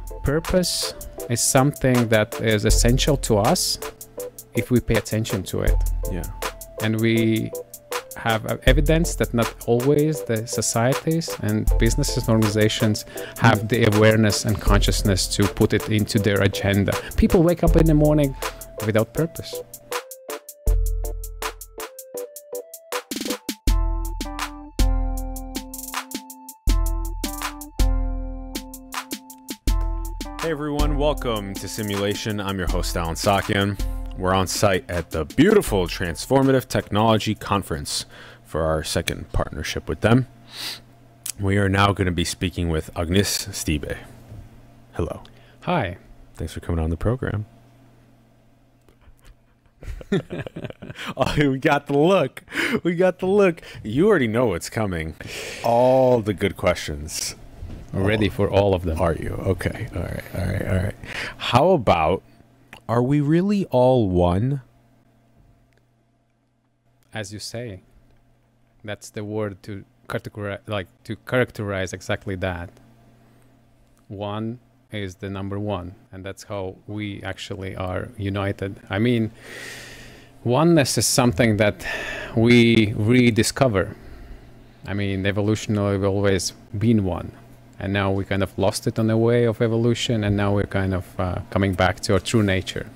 Purpose is something that is essential to us if we pay attention to it. Yeah. And we have evidence that not always the societies and businesses and organizations have the awareness and consciousness to put it into their agenda. People wake up in the morning without purpose. Hey everyone, welcome to Simulation. I'm your host, Alan Sakian. We're on site at the beautiful Transformative Technology Conference for our second partnership with them. We are now going to be speaking with Agnis Stibe. Hello. Hi. Thanks for coming on the program. Oh, we got the look. We got the look. You already know what's coming. All the good questions. Ready for all of them. Are you? Okay. All right. How about, are we really all one? As you say, that's the word to characterize exactly that. One is the number one, and that's how we actually are united. I mean, oneness is something that we rediscover. I mean, evolutionarily, we've always been one. And now we kind of lost it on the way of evolution, and now we're kind of coming back to our true nature.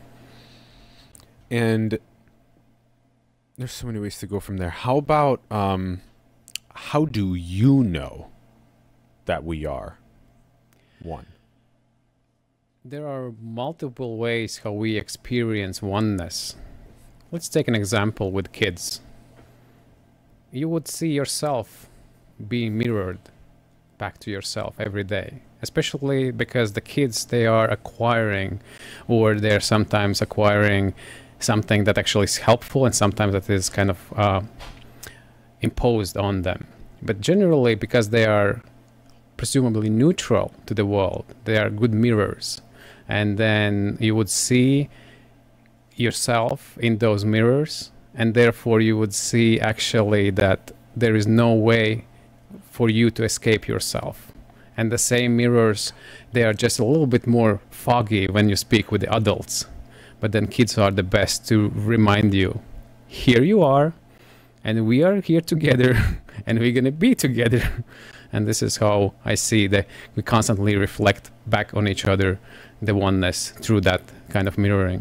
And there's so many ways to go from there. How about, how do you know that we are one? There are multiple ways how we experience oneness. Let's take an example with kids. You would see yourself being mirrored back to yourself every day, especially because the kids, they are acquiring, or they're sometimes acquiring something that actually is helpful, and sometimes that is kind of imposed on them. But generally, because they are presumably neutral to the world, they are good mirrors. And then you would see yourself in those mirrors, and therefore you would see actually that there is no way for you to escape yourself. And the same mirrors, they are just a little bit more foggy when you speak with the adults. But then kids are the best to remind you, here you are, and we are here together, and we're going to be together. And this is how I see that we constantly reflect back on each other, the oneness, through that kind of mirroring.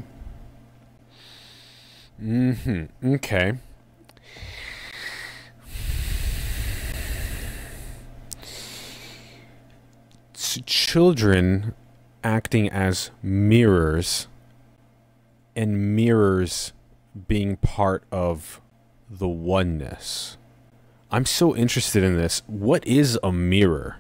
Okay. Children acting as mirrors, and mirrors being part of the oneness. I'm so interested in this. What is a mirror?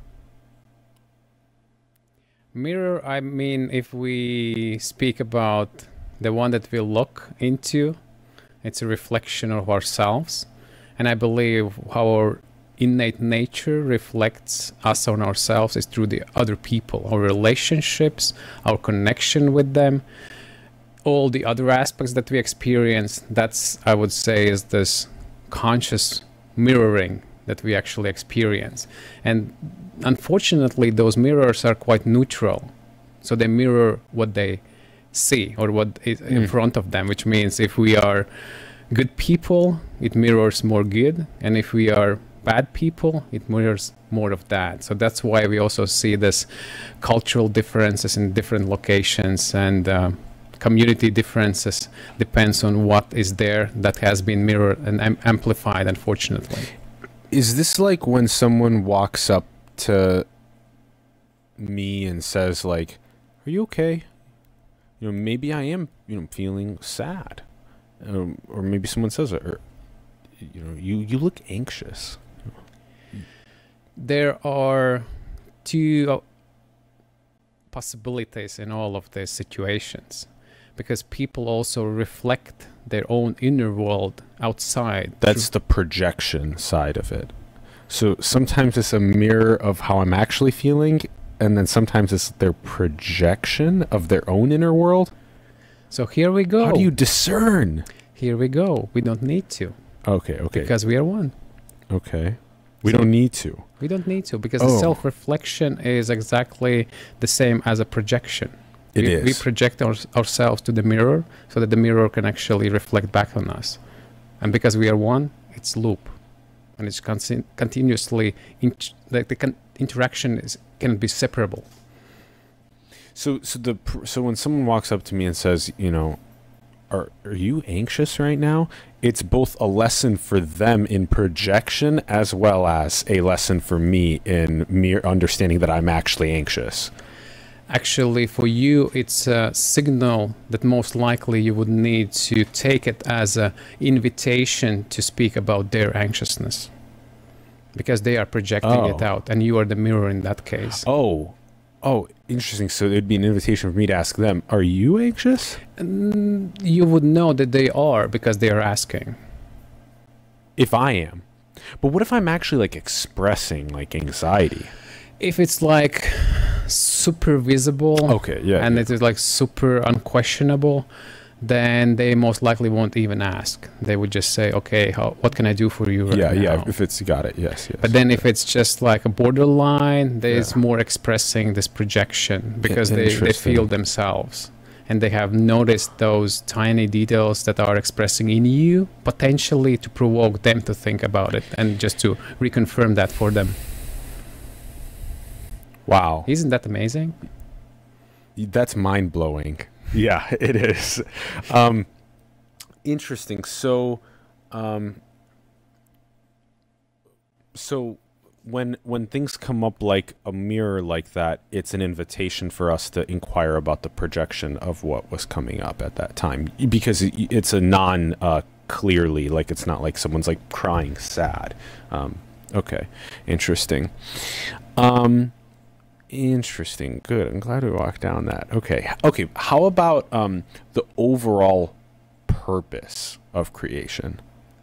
Mirror, I mean, if we speak about the one that we look into, it's a reflection of ourselves. And I believe our innate nature reflects us on ourselves is through the other people, our relationships, our connection with them, all the other aspects that we experience. That's, I would say, is this conscious mirroring that we actually experience. And unfortunately, those mirrors are quite neutral. So they mirror what they see or what is in front of them, which means if we are good people, it mirrors more good. And if we are bad people, it mirrors more of that. So that's why we also see this cultural differences in different locations, and community differences depends on what is there that has been mirrored and amplified, unfortunately. Is this like when someone walks up to me and says like, are you okay? You know, maybe I am, feeling sad. Or maybe someone says it, or, you look anxious. There are two possibilities in all of these situations, because people also reflect their own inner world outside. That's the projection side of it. So sometimes it's a mirror of how I'm actually feeling, and then sometimes it's their projection of their own inner world. So here we go. How do you discern? Here we go. We don't need to. Okay. Because we are one. Okay. We don't need to. We don't need to, because the self-reflection is exactly the same as a projection. We project ourselves to the mirror so that the mirror can actually reflect back on us. And because we are one, it's loop. And it's continuously, interaction can be separable. So when someone walks up to me and says, you know, are you anxious right now? It's both a lesson for them in projection as well as a lesson for me in mere understanding that I'm actually anxious. Actually, for you, it's a signal that most likely you would need to take it as an invitation to speak about their anxiousness, because they are projecting it out, and you are the mirror in that case. Oh, interesting. So it'd be an invitation for me to ask them, are you anxious? You would know that they are, because they are asking. If I am. But what if I'm actually like expressing like anxiety? If it's like super visible, and it is like super unquestionable, then they most likely won't even ask. They would just say, okay, what can I do for you right now? Yeah, if it's got it, yes. But then if it's just like a borderline, there's more expressing this projection, because they feel themselves. And they have noticed those tiny details that are expressing in you, potentially to provoke them to think about it and just to reconfirm that for them. Wow. Isn't that amazing? That's mind-blowing. Yeah, it is. Interesting. So, when things come up like a mirror like that, it's an invitation for us to inquire about the projection of what was coming up at that time, because it's a clearly, like, it's not like someone's like crying sad. Okay, interesting. Interesting. Good. I'm glad we walked down that. Okay. How about the overall purpose of creation?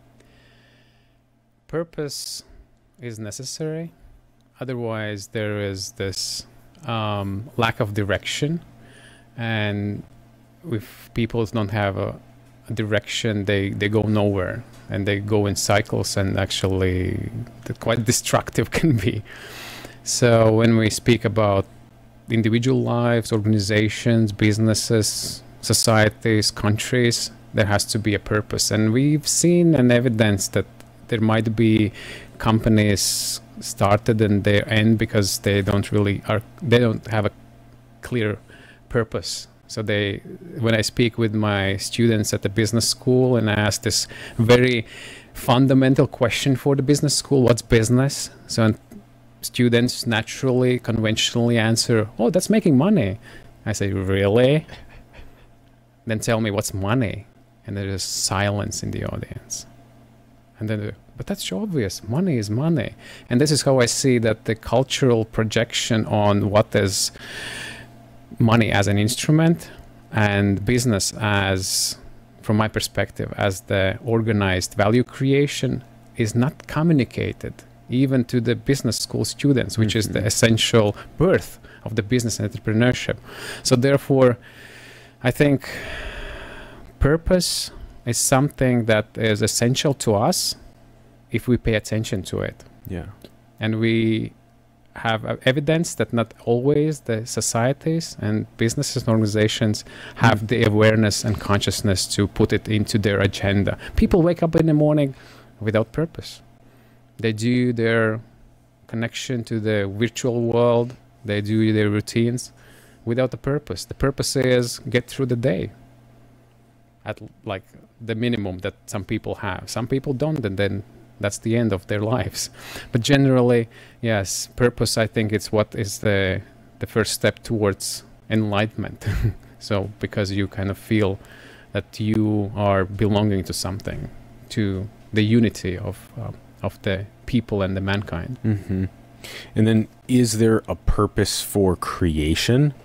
Purpose is necessary. Otherwise, there is this lack of direction. And if people don't have a direction, they go nowhere. And they go in cycles, and actually quite destructive can be. So when we speak about individual lives, organizations, businesses, societies, countries, there has to be a purpose. And we've seen an evidence that there might be companies started and they end because they don't have a clear purpose. So when I speak with my students at the business school and I ask this very fundamental question for the business school, what's business? So students naturally, conventionally answer, oh, that's making money. I say, really? Then tell me, what's money? And there is silence in the audience. And then, but that's so obvious. Money is money. And this is how I see that the cultural projection on what is money as an instrument and business as, from my perspective, as the organized value creation is not communicated even to the business school students, which is the essential birth of the business and entrepreneurship. So therefore, I think purpose is something that is essential to us if we pay attention to it. Yeah. And we have evidence that not always the societies and businesses and organizations have the awareness and consciousness to put it into their agenda. People wake up in the morning without purpose. They do their connection to the virtual world. They do their routines without a purpose. The purpose is get through the day at like the minimum that some people have. Some people don't, and then that's the end of their lives. But generally, yes, purpose, I think it's what is the first step towards enlightenment. So because you kind of feel that you are belonging to something, to the unity of the people and the mankind. Mm-hmm. And then, is there a purpose for creation?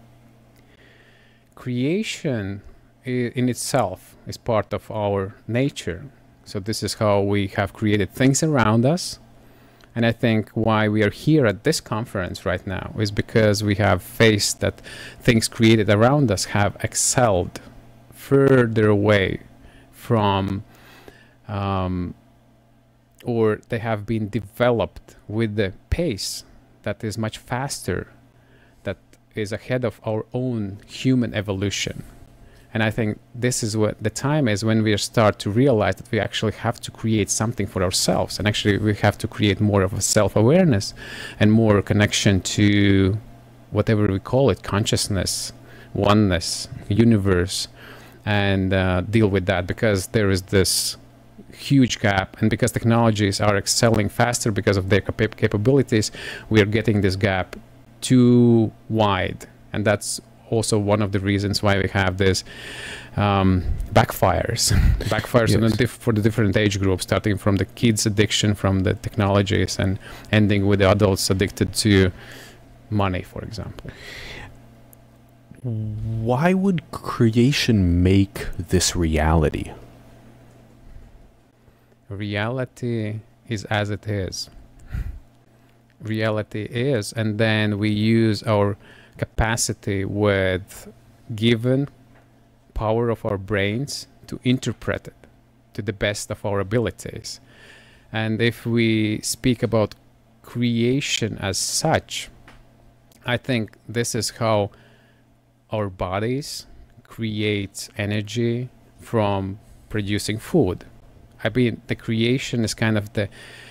Creation in itself is part of our nature. So this is how we have created things around us. And I think why we are here at this conference right now is because we have faced that things created around us have excelled further away from or they have been developed with the pace that is much faster, that is ahead of our own human evolution. And I think this is what the time is, when we start to realize that we actually have to create something for ourselves. And actually we have to create more of a self-awareness and more connection to whatever we call it, consciousness, oneness, universe, and deal with that, because there is this huge gap, and because technologies are excelling faster because of their capabilities, we are getting this gap too wide. And that's also one of the reasons why we have this backfires Yes. for the different age groups, starting from the kids' addiction from the technologies and ending with the adults addicted to money, for example. Why would creation make this reality? Reality is as it is. Reality is, and then we use our capacity with given power of our brains to interpret it to the best of our abilities. And if we speak about creation as such, I think this is how our bodies create energy from producing food. I mean, the creation is kind of the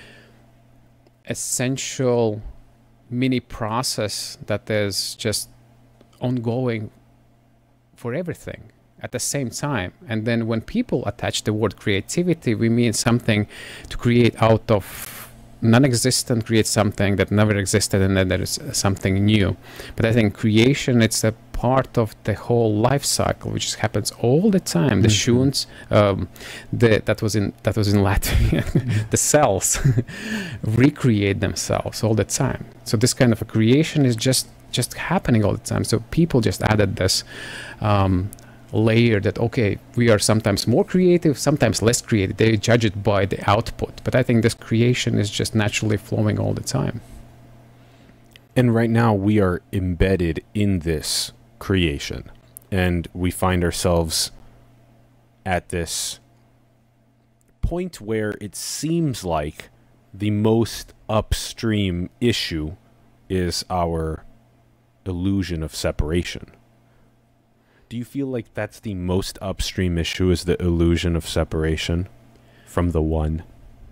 essential mini process that is just ongoing for everything at the same time. And then when people attach the word creativity, we mean something to create out of non-existent, create something that never existed, and then there is something new. But I think creation, it's a part of the whole life cycle, which happens all the time. The shuns, that was in Latvia, the cells recreate themselves all the time. So this kind of a creation is just happening all the time. So people just added this layer that, okay, we are sometimes more creative, sometimes less creative. They judge it by the output. But I think this creation is just naturally flowing all the time. And right now we are embedded in this creation, and we find ourselves at this point where it seems like the most upstream issue is our illusion of separation. Do you feel like that's the most upstream issue, is the illusion of separation from the one?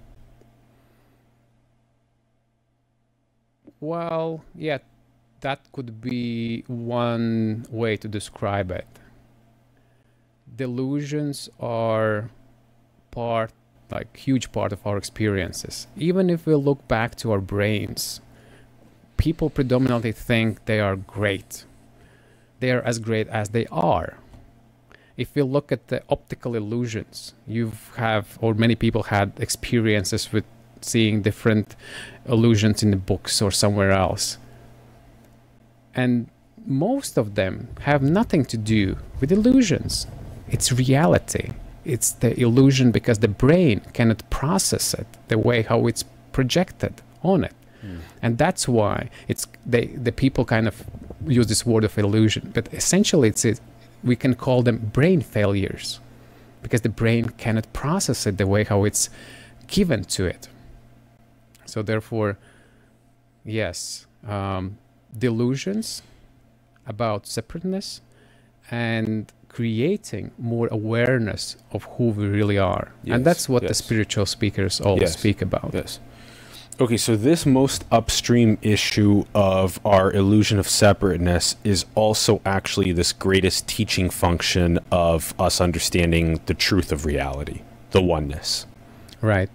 Well, yeah, that could be one way to describe it. Delusions are huge part of our experiences. Even if we look back to our brains, people predominantly think they are great. They are as great as they are. If you look at the optical illusions, or many people had experiences with seeing different illusions in the books or somewhere else. And most of them have nothing to do with illusions. It's reality. It's the illusion because the brain cannot process it the way how it's projected on it. And that's why the people kind of use this word of illusion. But essentially we can call them brain failures, because the brain cannot process it the way how it's given to it. So therefore, yes, delusions about separateness and creating more awareness of who we really are. Yes, and that's what yes. the spiritual speakers all speak about. Yes. Okay, so this most upstream issue of our illusion of separateness is also actually this greatest teaching function of us understanding the truth of reality, the oneness. Right.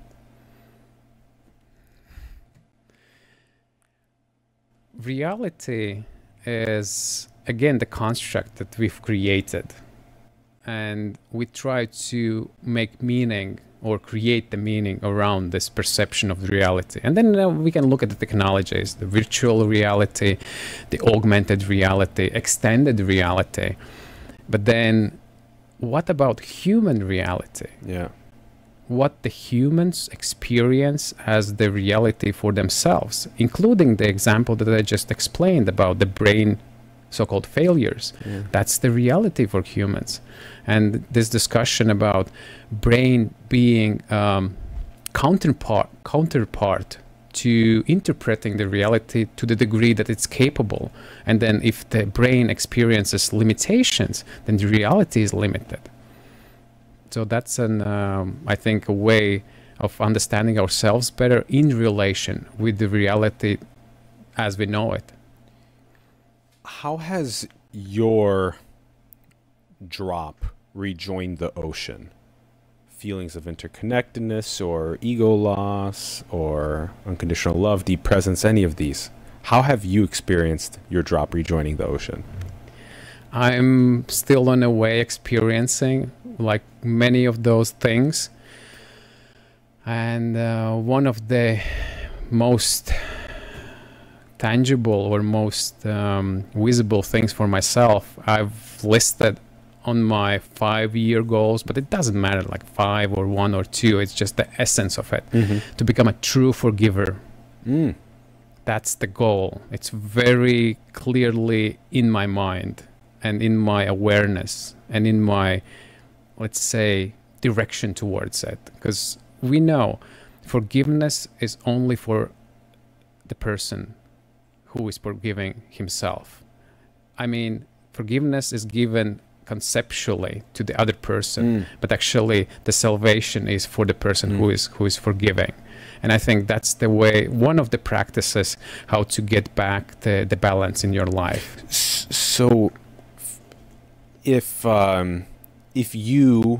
Reality is, again, the construct that we've created. And we try to make meaning or create the meaning around this perception of reality. And then we can look at the technologies, the virtual reality, the augmented reality, extended reality. But then what about human reality? Yeah. What the humans experience as the reality for themselves, including the example that I just explained about the brain so-called failures. Yeah. That's the reality for humans. And this discussion about brain being counterpart to interpreting the reality to the degree that it's capable. And then if the brain experiences limitations, then the reality is limited. So that's I think, a way of understanding ourselves better in relation with the reality as we know it. How has your drop rejoined the ocean? Feelings of interconnectedness or ego loss or unconditional love, deep presence, any of these? How have you experienced your drop rejoining the ocean? I'm still on a way experiencing like many of those things. And one of the most tangible or most visible things for myself, I've listed on my 5-year goals, but it doesn't matter like 5 or 1 or 2. It's just the essence of it, to become a true forgiver. That's the goal. It's very clearly in my mind and in my awareness and in my, let's say, direction towards it. Because we know forgiveness is only for the person who is forgiving himself. I mean, forgiveness is given conceptually to the other person, but actually the salvation is for the person who is forgiving. And I think that's the way, one of the practices how to get back the balance in your life. So if you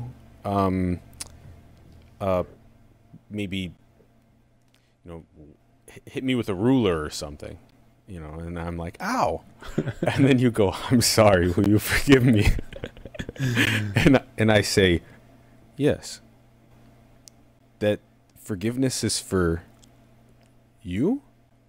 maybe, you know, hit me with a ruler or something, you know, and I'm like, ow. And then you go, I'm sorry, will you forgive me? and I say, yes. That forgiveness is for you?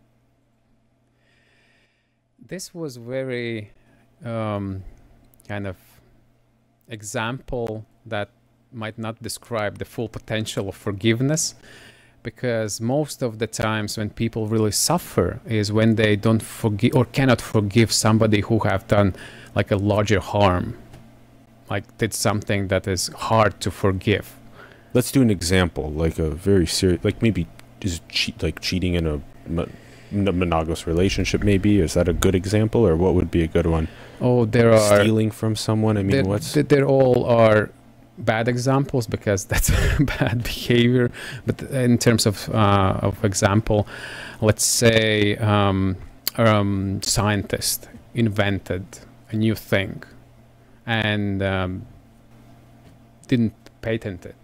This was very kind of example that might not describe the full potential of forgiveness, because most of the times when people really suffer is when they don't forgive or cannot forgive somebody who have done like a larger harm, like did something that is hard to forgive. Let's do an example, like a very serious, like maybe is cheating in a monogamous relationship, maybe. Is that a good example, or what would be a good one? Oh, there are stealing from someone. I mean, there all are bad examples because that's bad behavior. But in terms of example, let's say scientist invented a new thing and didn't patent it,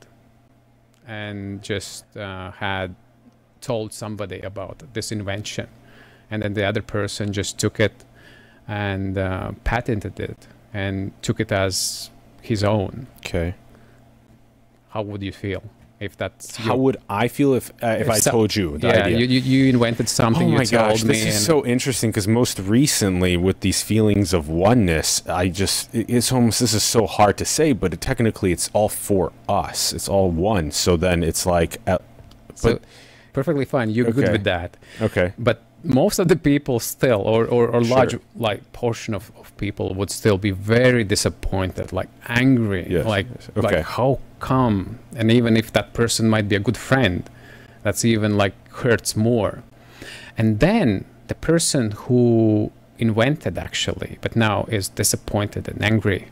and just had told somebody about this invention, and then the other person just took it and patented it and took it as his own. Okay. How would you feel if that's... How would I feel if I told you the idea? You invented something. Oh my gosh, this is so interesting, because most recently with these feelings of oneness, it's almost, this is so hard to say, but technically it's all for us. It's all one. So then it's like... so perfectly fine. You're good with that. Okay. But most of the people still, or large like portion of people would still be very disappointed, like angry, like how come? And even if that person might be a good friend, that's even like hurts more. And then the person who invented actually, but now is disappointed and angry,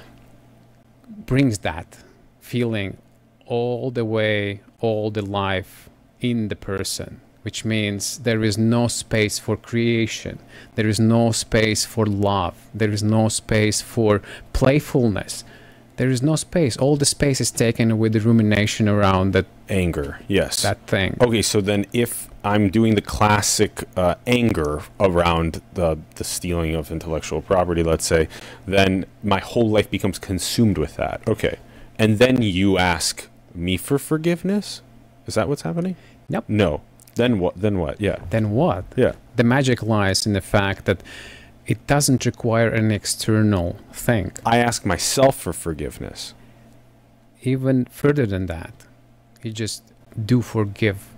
brings that feeling all the way, all the life in the person, which means there is no space for creation, there is no space for love, there is no space for playfulness, there is no space. All the space is taken with the rumination around that anger. Yes, that thing. Okay, so then if I'm doing the classic anger around the stealing of intellectual property, let's say, then my whole life becomes consumed with that. Okay, and then you ask me for forgiveness? Is that what's happening? Yep. No. Then what? Then what? Yeah. Then what? Yeah. The magic lies in the fact that it doesn't require an external thing. I ask myself for forgiveness. Even further than that, you just do forgive.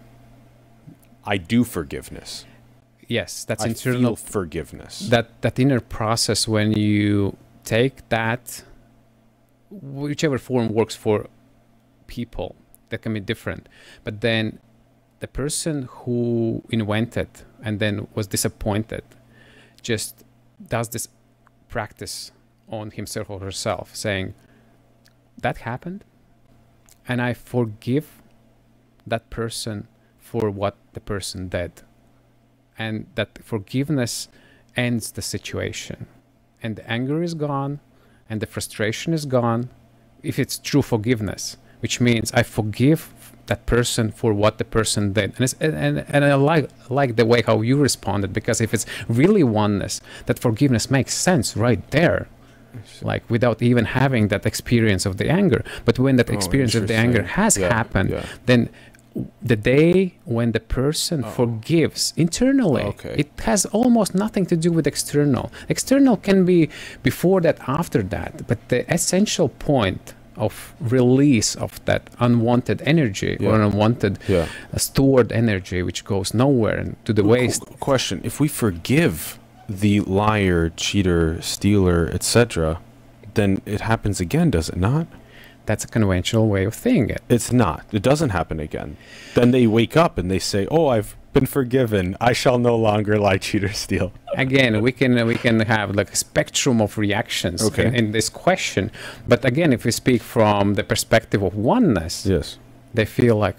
I do forgiveness. Yes, that's I internal feel forgiveness. That inner process when you take that, whichever form works for people, that can be different, but then the person who invented and then was disappointed just does this practice on himself or herself, saying, that happened, and I forgive that person for what the person did. And that forgiveness ends the situation. And the anger is gone, and the frustration is gone, if it's true forgiveness, which means I forgive that person for what the person did. And I like the way how you responded, because if it's really oneness, that forgiveness makes sense right there, like without even having that experience of the anger. But when that experience of the anger has happened, then the day when the person forgives internally, it has almost nothing to do with external. External can be before that, after that, but the essential point of release of that unwanted energy or unwanted stored energy, which goes nowhere and to the waste. Question: if we forgive the liar, cheater, stealer, etc., then it happens again, does it not? That's a conventional way of thinking it. It's not. It doesn't happen again. Then they wake up and they say, "Oh, I've been forgiven. I shall no longer lie, cheat, or steal." Again, we can have like a spectrum of reactions in this question. But again, if we speak from the perspective of oneness, they feel like,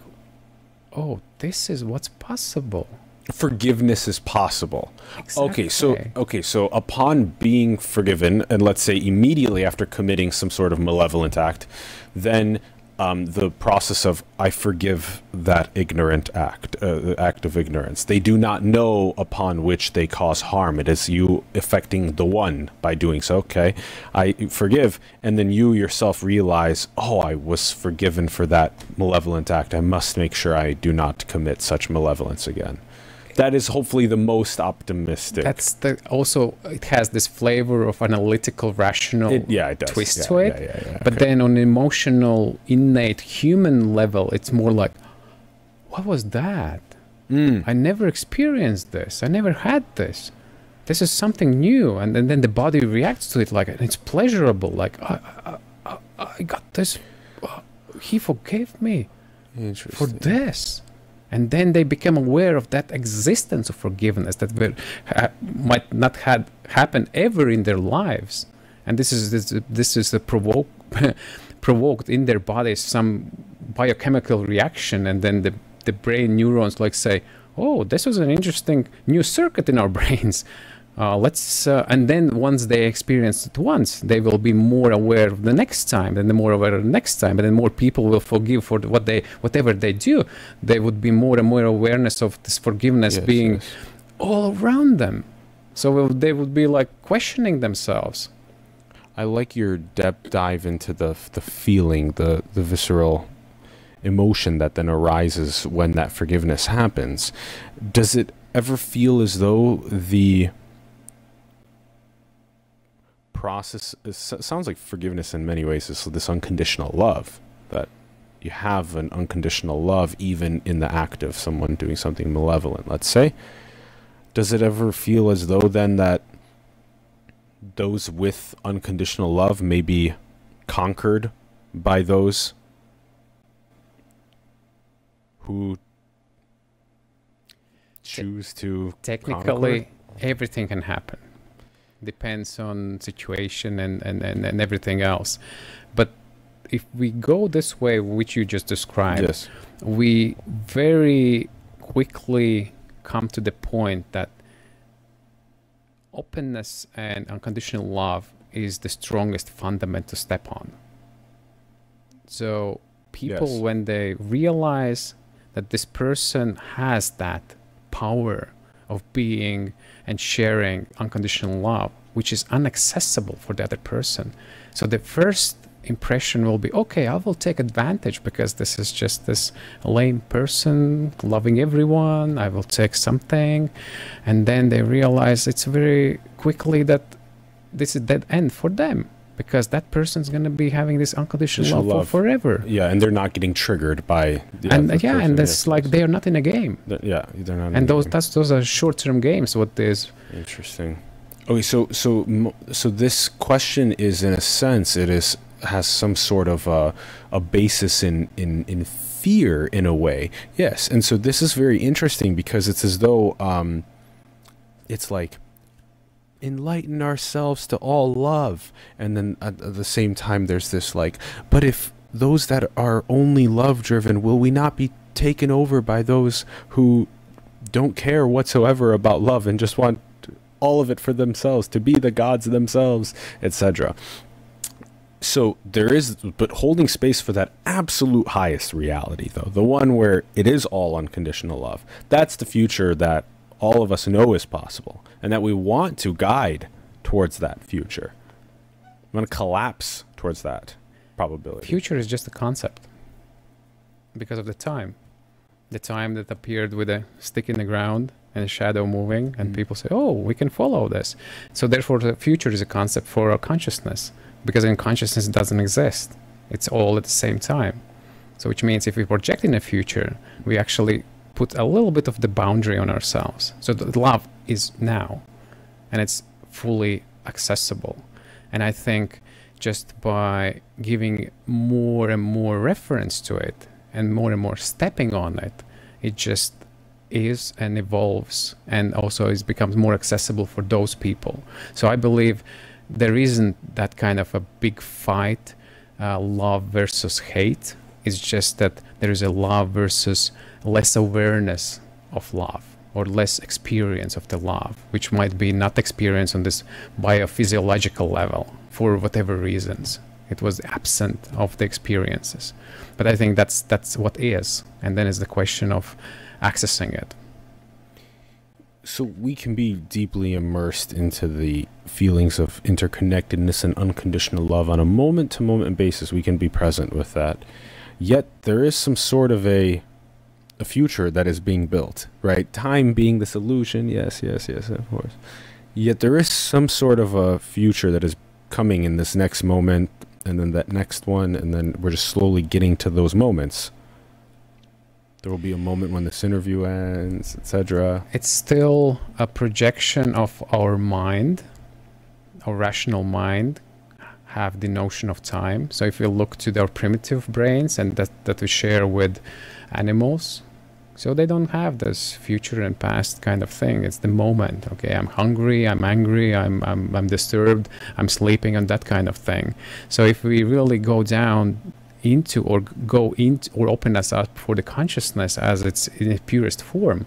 "Oh, this is what's possible. Forgiveness is possible." Exactly. Okay, so upon being forgiven, and let's say immediately after committing some sort of malevolent act, then the process of I forgive that ignorant act, act of ignorance. They do not know upon which they cause harm. It is you affecting the one by doing so. Okay, I forgive, and then you yourself realize, oh, I was forgiven for that malevolent act. I must make sure I do not commit such malevolence again. That is hopefully the most optimistic. That's also, it has this flavor of analytical, rational twist to it. But then on an emotional, innate human level, it's more like, what was that? I never experienced this. I never had this. This is something new. And then the body reacts to it like, and it's pleasurable. Like, I got this. He forgave me for this. And then they become aware of that existence of forgiveness that might not have happened ever in their lives. And this is provoked in their bodies some biochemical reaction, and then the brain neurons like say, oh, this was an interesting new circuit in our brains. And then once they experience it once, they will be more aware of the next time, and then more aware of the next time, and then more people will forgive for whatever they do. There would be more and more awareness of this forgiveness being all around them. So they would be like questioning themselves. I like your depth dive into the feeling, the visceral emotion that then arises when that forgiveness happens. Does it ever feel as though the process sounds like forgiveness in many ways is this unconditional love, that you have an unconditional love even in the act of someone doing something malevolent, let's say? Does it ever feel as though then that those with unconditional love may be conquered by those who choose to technically everything can happen? Depends on situation and everything else. But if we go this way, which you just described, we very quickly come to the point that openness and unconditional love is the strongest fundament to step on. So people, when they realize that this person has that power of being and sharing unconditional love, which is inaccessible for the other person. So the first impression will be, okay, I will take advantage because this is just this lame person loving everyone. I will take something. And then they realize it's very quickly that this is dead end for them, because that person's going to be having this unconditional love for forever. Yeah, and they're not getting triggered by and that's like they are not in a game. They're not. And those are short-term games. What is interesting? Okay, so this question is, in a sense, has some sort of a basis in fear in a way. Yes. And so this is very interesting because it's as though it's like enlighten ourselves to all love. And then at the same time, there's this like, but if those that are only love driven, will we not be taken over by those who don't care whatsoever about love and just want all of it for themselves, to be the gods themselves, etc.? So there is, but holding space for that absolute highest reality, though, the one where it is all unconditional love, that's the future that all of us know is possible, and that we want to guide towards that future. I'm going to collapse towards that probability. Future is just a concept because of the time that appeared with a stick in the ground and a shadow moving, and people say, oh, we can follow this. So therefore the future is a concept for our consciousness, because in consciousness it doesn't exist. It's all at the same time. So which means if we project in the future, we actually put a little bit of the boundary on ourselves. So the love is now, and it's fully accessible. And I think just by giving more and more reference to it and more stepping on it, it just is and evolves, and also it becomes more accessible for those people. So I believe there isn't that kind of a big fight, love versus hate. It's just that there is a love versus less awareness of love, or less experience of the love, which might be not experience on this biophysiological level for whatever reasons. It was absent of the experiences. But I think that's what is. And then is the question of accessing it. So we can be deeply immersed into the feelings of interconnectedness and unconditional love on a moment-to-moment basis. We can be present with that. Yet there is some sort of a future that is being built, right? Time being this illusion, yes, of course. Yet there is some sort of a future that is coming in this next moment, and then that next one, and then we're just slowly getting to those moments. There will be a moment when this interview ends, etc. It's still a projection of our mind. Our rational mind have the notion of time. So if we look to their primitive brains, and that we share with animals, so they don't have this future and past kind of thing. It's the moment. Okay, I'm hungry, I'm angry, I'm disturbed, I'm sleeping, and that kind of thing. So if we really go down into, or go into, or open us up for the consciousness as it's in its purest form,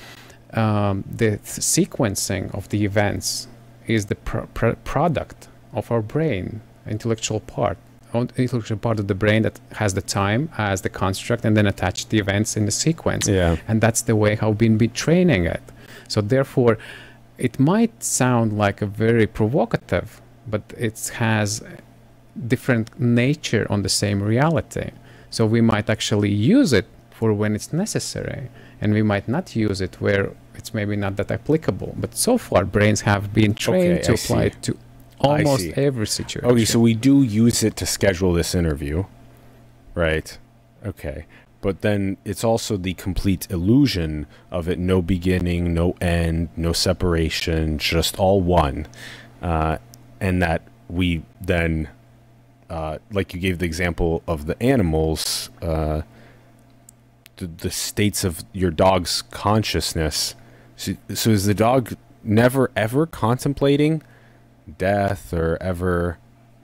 the sequencing of the events is the product of our brain, intellectual part of the brain that has the time as the construct, and then attach the events in the sequence. Yeah. And that's the way how we've been training it. So therefore, it might sound like a very provocative, but it has different nature on the same reality. So we might actually use it for when it's necessary, and we might not use it where it's maybe not that applicable. But so far, brains have been trained to apply it to almost every situation. Okay, so we do use it to schedule this interview, right? Okay. But then it's also the complete illusion of it, no beginning, no end, no separation, just all one. And that we then, like you gave the example of the animals, the states of your dog's consciousness. So is the dog never ever contemplating death, or ever?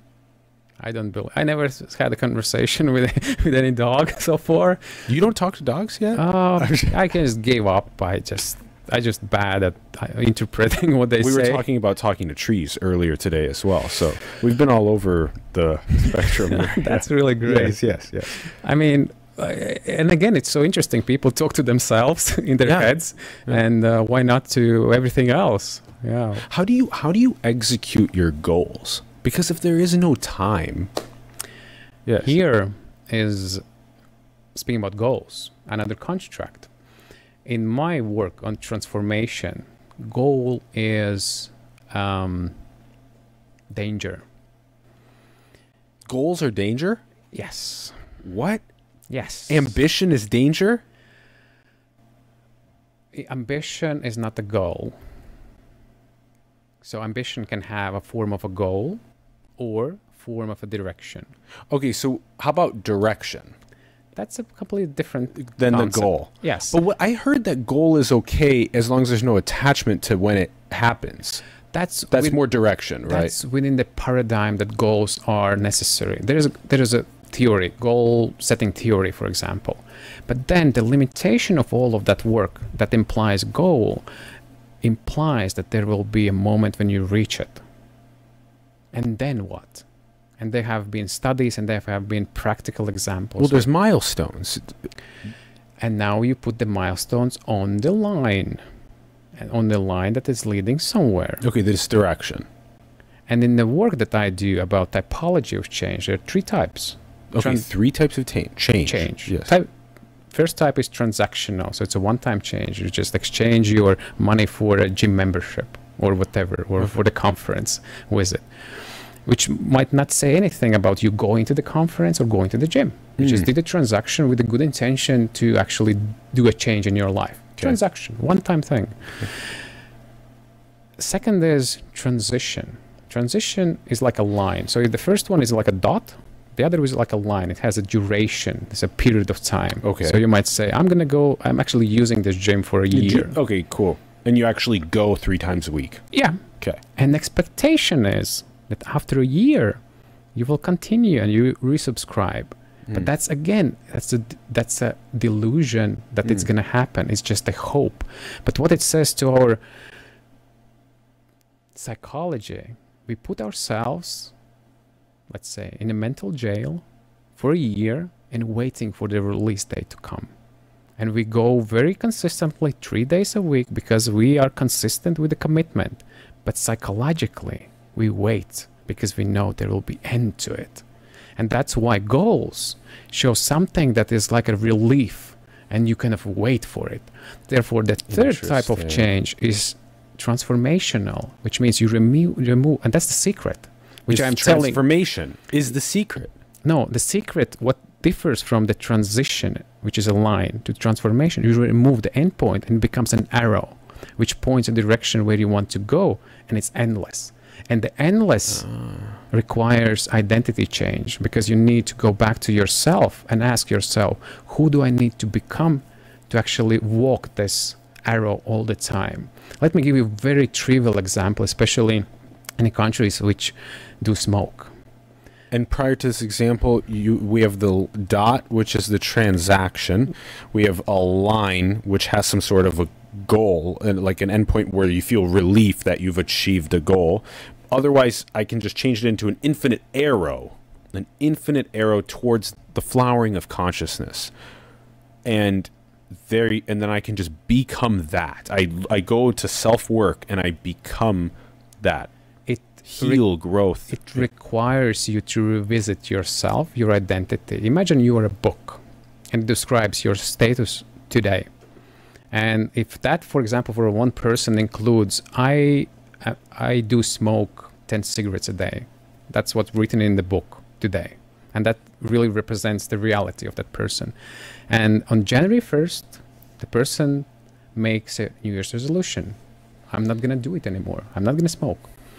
I never had a conversation with any dog so far. You don't talk to dogs yet? I just gave up. I just bad at interpreting what they say. We were talking about talking to trees earlier today as well, so we've been all over the spectrum. That's really great. Yes. I mean, and again, it's so interesting. People talk to themselves in their heads, and why not to everything else? Yeah. How do you execute your goals? Because if there is no time, here is, speaking about goals, another construct. In my work on transformation, goal is danger. Goals are danger? Yes. What? Yes. Ambition is danger? Ambition is not a goal. So ambition can have a form of a goal or form of a direction. Okay, so how about direction? that's a completely different than concept. the goal. Yes. But what I heard that goal is okay as long as there's no attachment to when it happens. That's more direction, right? That's within the paradigm that goals are necessary. There is a theory, goal setting theory, for example. But then the limitation of all of that work that implies goal implies that there will be a moment when you reach it. And then what? And there have been studies and there have been practical examples. Well, there's milestones. And now you put the milestones on the line. And on the line that is leading somewhere. Okay, this direction. And in the work that I do about typology of change, there are 3 types. Okay, 3 types of change. Yes. First type is transactional, so it's a one-time change. You just exchange your money for a gym membership or whatever, or for the conference visit, which might not say anything about you going to the conference or going to the gym. You just did a transaction with a good intention to actually do a change in your life. Okay. Transaction, one-time thing. Okay. Second is transition. Transition is like a line. So the first one is like a dot. The other is like a line. It has a duration. It's a period of time. Okay. So you might say, I'm actually using this gym for a year. Okay, cool. And you actually go 3 times a week. Yeah. Okay. And the expectation is that after a year, you will continue and you resubscribe. But that's a delusion that it's going to happen. It's just a hope. But what it says to our psychology, we put ourselves, let's say, in a mental jail for a year and waiting for the release date to come. And we go very consistently 3 days a week because we are consistent with the commitment. But psychologically, we wait because we know there will be end to it. And that's why goals show something that is like a relief and you kind of wait for it. Therefore, the third type of change is transformational, which means you remove, and that's the secret, which I'm telling. Transformation is the secret. No, the secret, what differs from the transition, which is a line, to transformation, you remove the endpoint and it becomes an arrow, which points a direction where you want to go, and it's endless. And the endless requires identity change because you need to go back to yourself and ask yourself, who do I need to become to actually walk this arrow all the time? Let me give you a very trivial example, especially in the countries which do smoke. And prior to this example, we have the dot, which is the transaction. We have a line, which has some sort of a goal, and like an endpoint where you feel relief that you've achieved a goal. Otherwise, I can just change it into an infinite arrow towards the flowering of consciousness. And then I can just become that. I go to self-work and I become that. Growth. It requires you to revisit yourself, your identity. Imagine you are a book and it describes your status today. And if that, for example, for one person includes, I do smoke 10 cigarettes a day. That's what's written in the book today. And that really represents the reality of that person. And on January 1st, the person makes a New Year's resolution. I'm not going to do it anymore. I'm not going to smoke.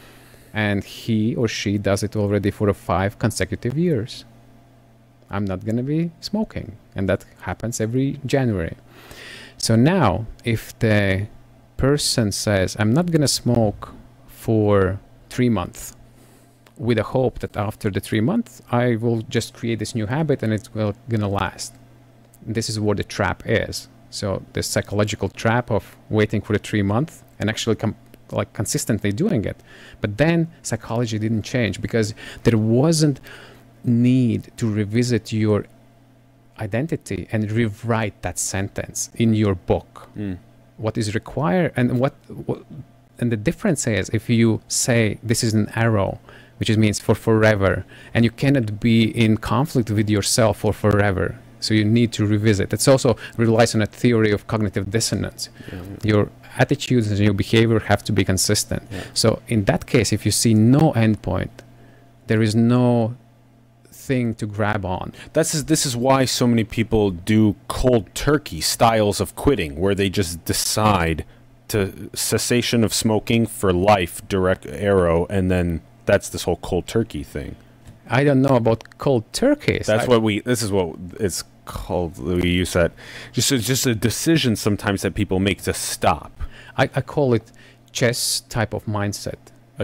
And he or she does it already for 5 consecutive years. I'm not going to be smoking. And that happens every January. So now, if the person says, I'm not going to smoke for 3 months, with a hope that after the 3 months, I will just create this new habit and it's going to last. This is what the trap is. So the psychological trap of waiting for the 3 months and actually consistently doing it. But then psychology didn't change because there wasn't need to revisit your identity and rewrite that sentence in your book. What is required and and the difference is if you say this is an arrow, which means for forever, and you cannot be in conflict with yourself for forever. So you need to revisit. It also relies on a theory of cognitive dissonance. Your attitudes and your behavior have to be consistent. So in that case, if you see no endpoint, there is no thing to grab on. This is why so many people do cold turkey styles of quitting, where they just decide to cessation of smoking for life, direct arrow, and then that's this whole cold turkey thing. I don't know about cold turkeys. This is what it's called? We use that. Just a decision sometimes that people make to stop. I call it chess type of mindset.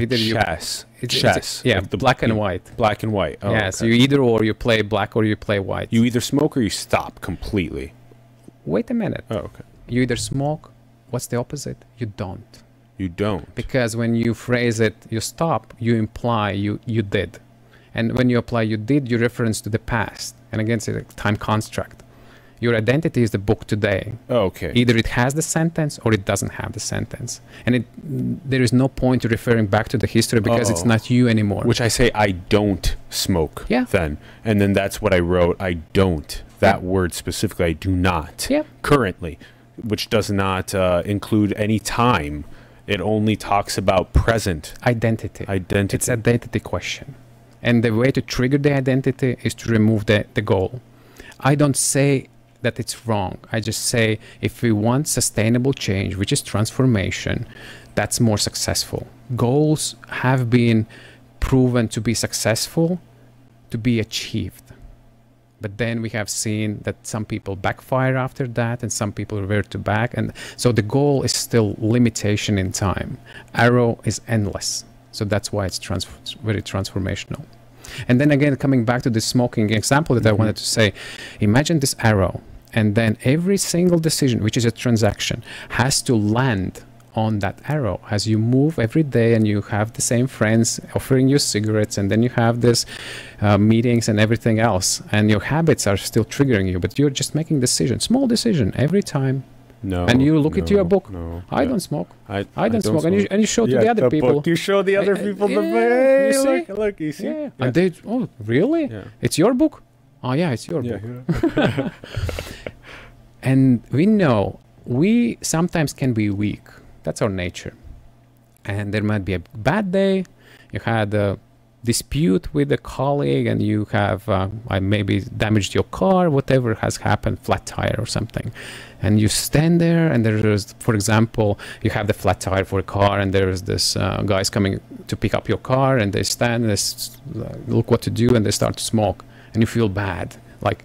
Chess. Yeah, like black and white. Black and white. Oh, yeah, okay. so you either or you play black or you play white. You either smoke or you stop completely. Wait a minute. Oh, okay. You either smoke. What's the opposite? You don't. You don't. Because when you phrase it, you stop, you imply you did. And when you apply you did, you reference to the past. And again, it's a time construct. Your identity is the book today. Oh, okay. Either it has the sentence or it doesn't have the sentence. And there is no point to referring back to the history because it's not you anymore. Which I say I don't smoke then. And then that's what I wrote. I don't. That word specifically, I do not. Currently. Which does not include any time. It only talks about present. Identity. It's identity question. And the way to trigger the identity is to remove the goal. I don't say that it's wrong. I just say if we want sustainable change, which is transformation, that's more successful. Goals have been proven to be successful, to be achieved. But then we have seen that some people backfire after that and some people revert to back. And so the goal is still limitation in time. Arrow is endless. So that's why it's very transformational. And then again, coming back to the smoking example that I wanted to say, imagine this arrow. And then every single decision, which is a transaction, has to land on that arrow as you move every day, and you have the same friends offering you cigarettes, and then you have this meetings and everything else, and your habits are still triggering you, but you're just making decision, small decision every time. And you look into your book. I don't smoke. I don't smoke. And you show to the other people. You show the other people the book. Hey, you see? Look, you see? Yeah. And they, oh, really? Yeah. It's your book? Oh, yeah, it's your book. And we know we sometimes can be weak. That's our nature. And there might be a bad day. You had a dispute with a colleague and you have I maybe damaged your car, whatever has happened, flat tire or something. And you stand there and there is, for example, you have the flat tire for a car and there is this guys coming to pick up your car and they stand and they look what to do and they start to smoke and you feel bad, like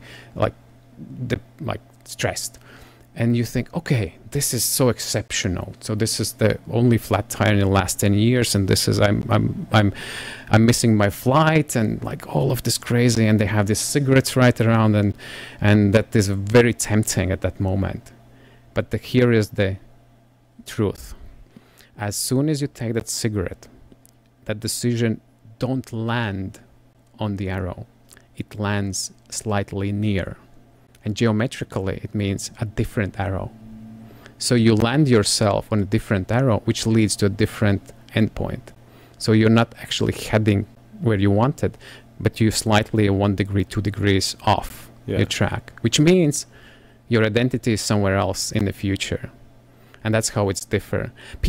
stressed. And you think, okay, this is so exceptional. So this is the only flat tire in the last 10 years, and this is I'm missing my flight, and like all of this crazy. And they have these cigarettes right around, and that is very tempting at that moment. But here is the truth: as soon as you take that cigarette, that decision don't land on the arrow; it lands slightly near. And geometrically, it means a different arrow. So you land yourself on a different arrow, which leads to a different endpoint. So you're not actually heading where you wanted, but you slightly 1 degree, 2 degrees off your track, which means your identity is somewhere else in the future. And that's how it's different.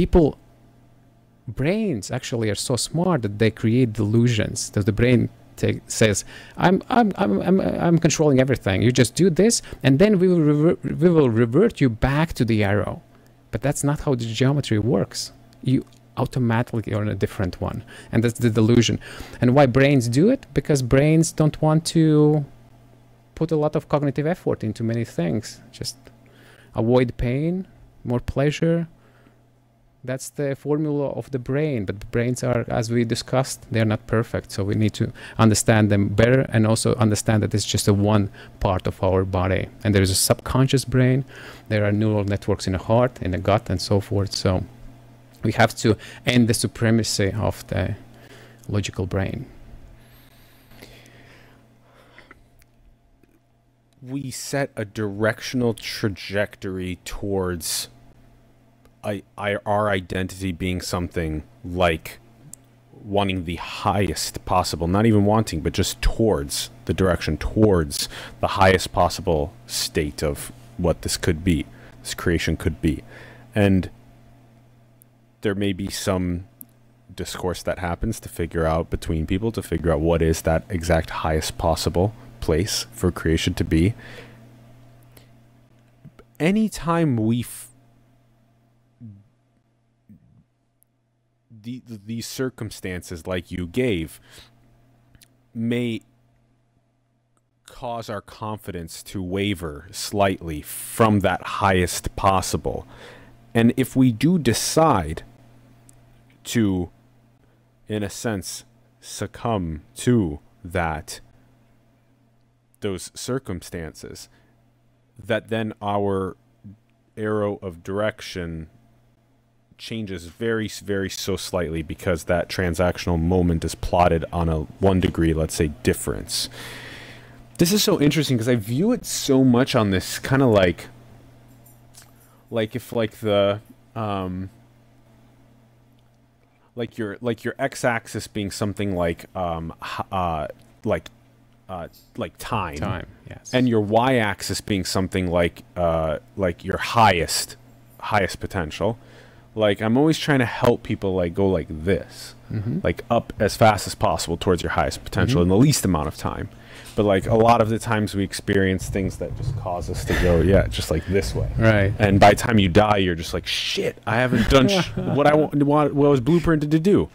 Brains actually are so smart that they create delusions. That the brain says, I'm controlling everything. You just do this, and then we will revert you back to the arrow. But that's not how the geometry works. You automatically are on a different one, and that's the delusion. And why brains do it? Because brains don't want to put a lot of cognitive effort into many things. Just avoid pain, more pleasure. That's the formula of the brain, but the brains are, as we discussed, they're not perfect. So we need to understand them better and also understand that it's just a one part of our body. And there is a subconscious brain. There are neural networks in the heart, in the gut, and so forth. So we have to end the supremacy of the logical brain. We set a directional trajectory towards our identity being something like wanting the highest possible, not even wanting, but just towards the direction, towards the highest possible state of what this could be, this creation could be. And there may be some discourse that happens to figure out between people, to figure out what is that exact highest possible place for creation to be. Anytime we these circumstances like you gave may cause our confidence to waver slightly from that highest possible. And if we do decide to, in a sense, succumb to those circumstances, that then our arrow of direction changes very, very so slightly because that transactional moment is plotted on a 1 degree, let's say, difference. This is so interesting because I view it so much on this kind of like if like the like your x-axis being something like time, yes, and your y-axis being something like your highest potential. Like, I'm always trying to help people like go like this, like up as fast as possible towards your highest potential in the least amount of time. But like a lot of the times we experience things that just cause us to go, just like this way. Right. And by the time you die, you're just like, shit, I haven't done what I what I was blueprinted to do.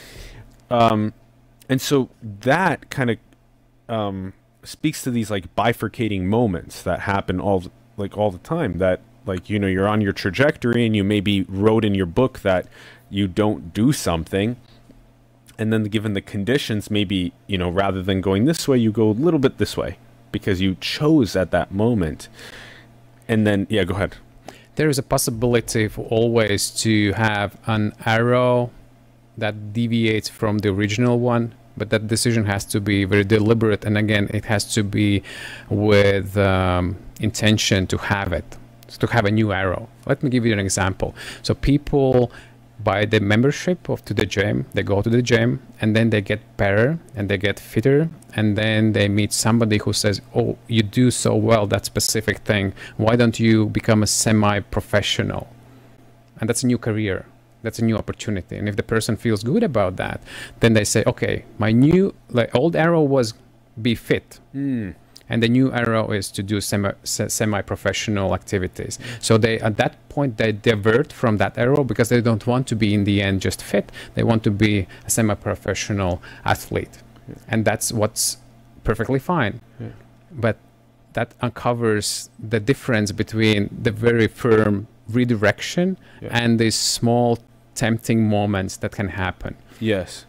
And so that kind of speaks to these like bifurcating moments that happen all the time, that like, you know, you're on your trajectory and you maybe wrote in your book that you don't do something, and then given the conditions, maybe, you know, rather than going this way, you go a little bit this way because you chose at that moment. And then go ahead. There is a possibility for always to have an arrow that deviates from the original one, but that decision has to be very deliberate, and again, it has to be with intention to have it, to have a new arrow. Let me give you an example. So people buy the membership to the gym, they go to the gym, and then they get better and they get fitter, and then they meet somebody who says, oh, you do so well that specific thing, why don't you become a semi-professional? And that's a new career, that's a new opportunity. And if the person feels good about that, then they say, okay, my new, like, old arrow was be fit, and the new arrow is to do semi-professional activities. So they, at that point, they divert from that arrow because they don't want to be in the end just fit. They want to be a semi-professional athlete. And that's what's perfectly fine. But that uncovers the difference between the very firm redirection and these small tempting moments that can happen. Yes.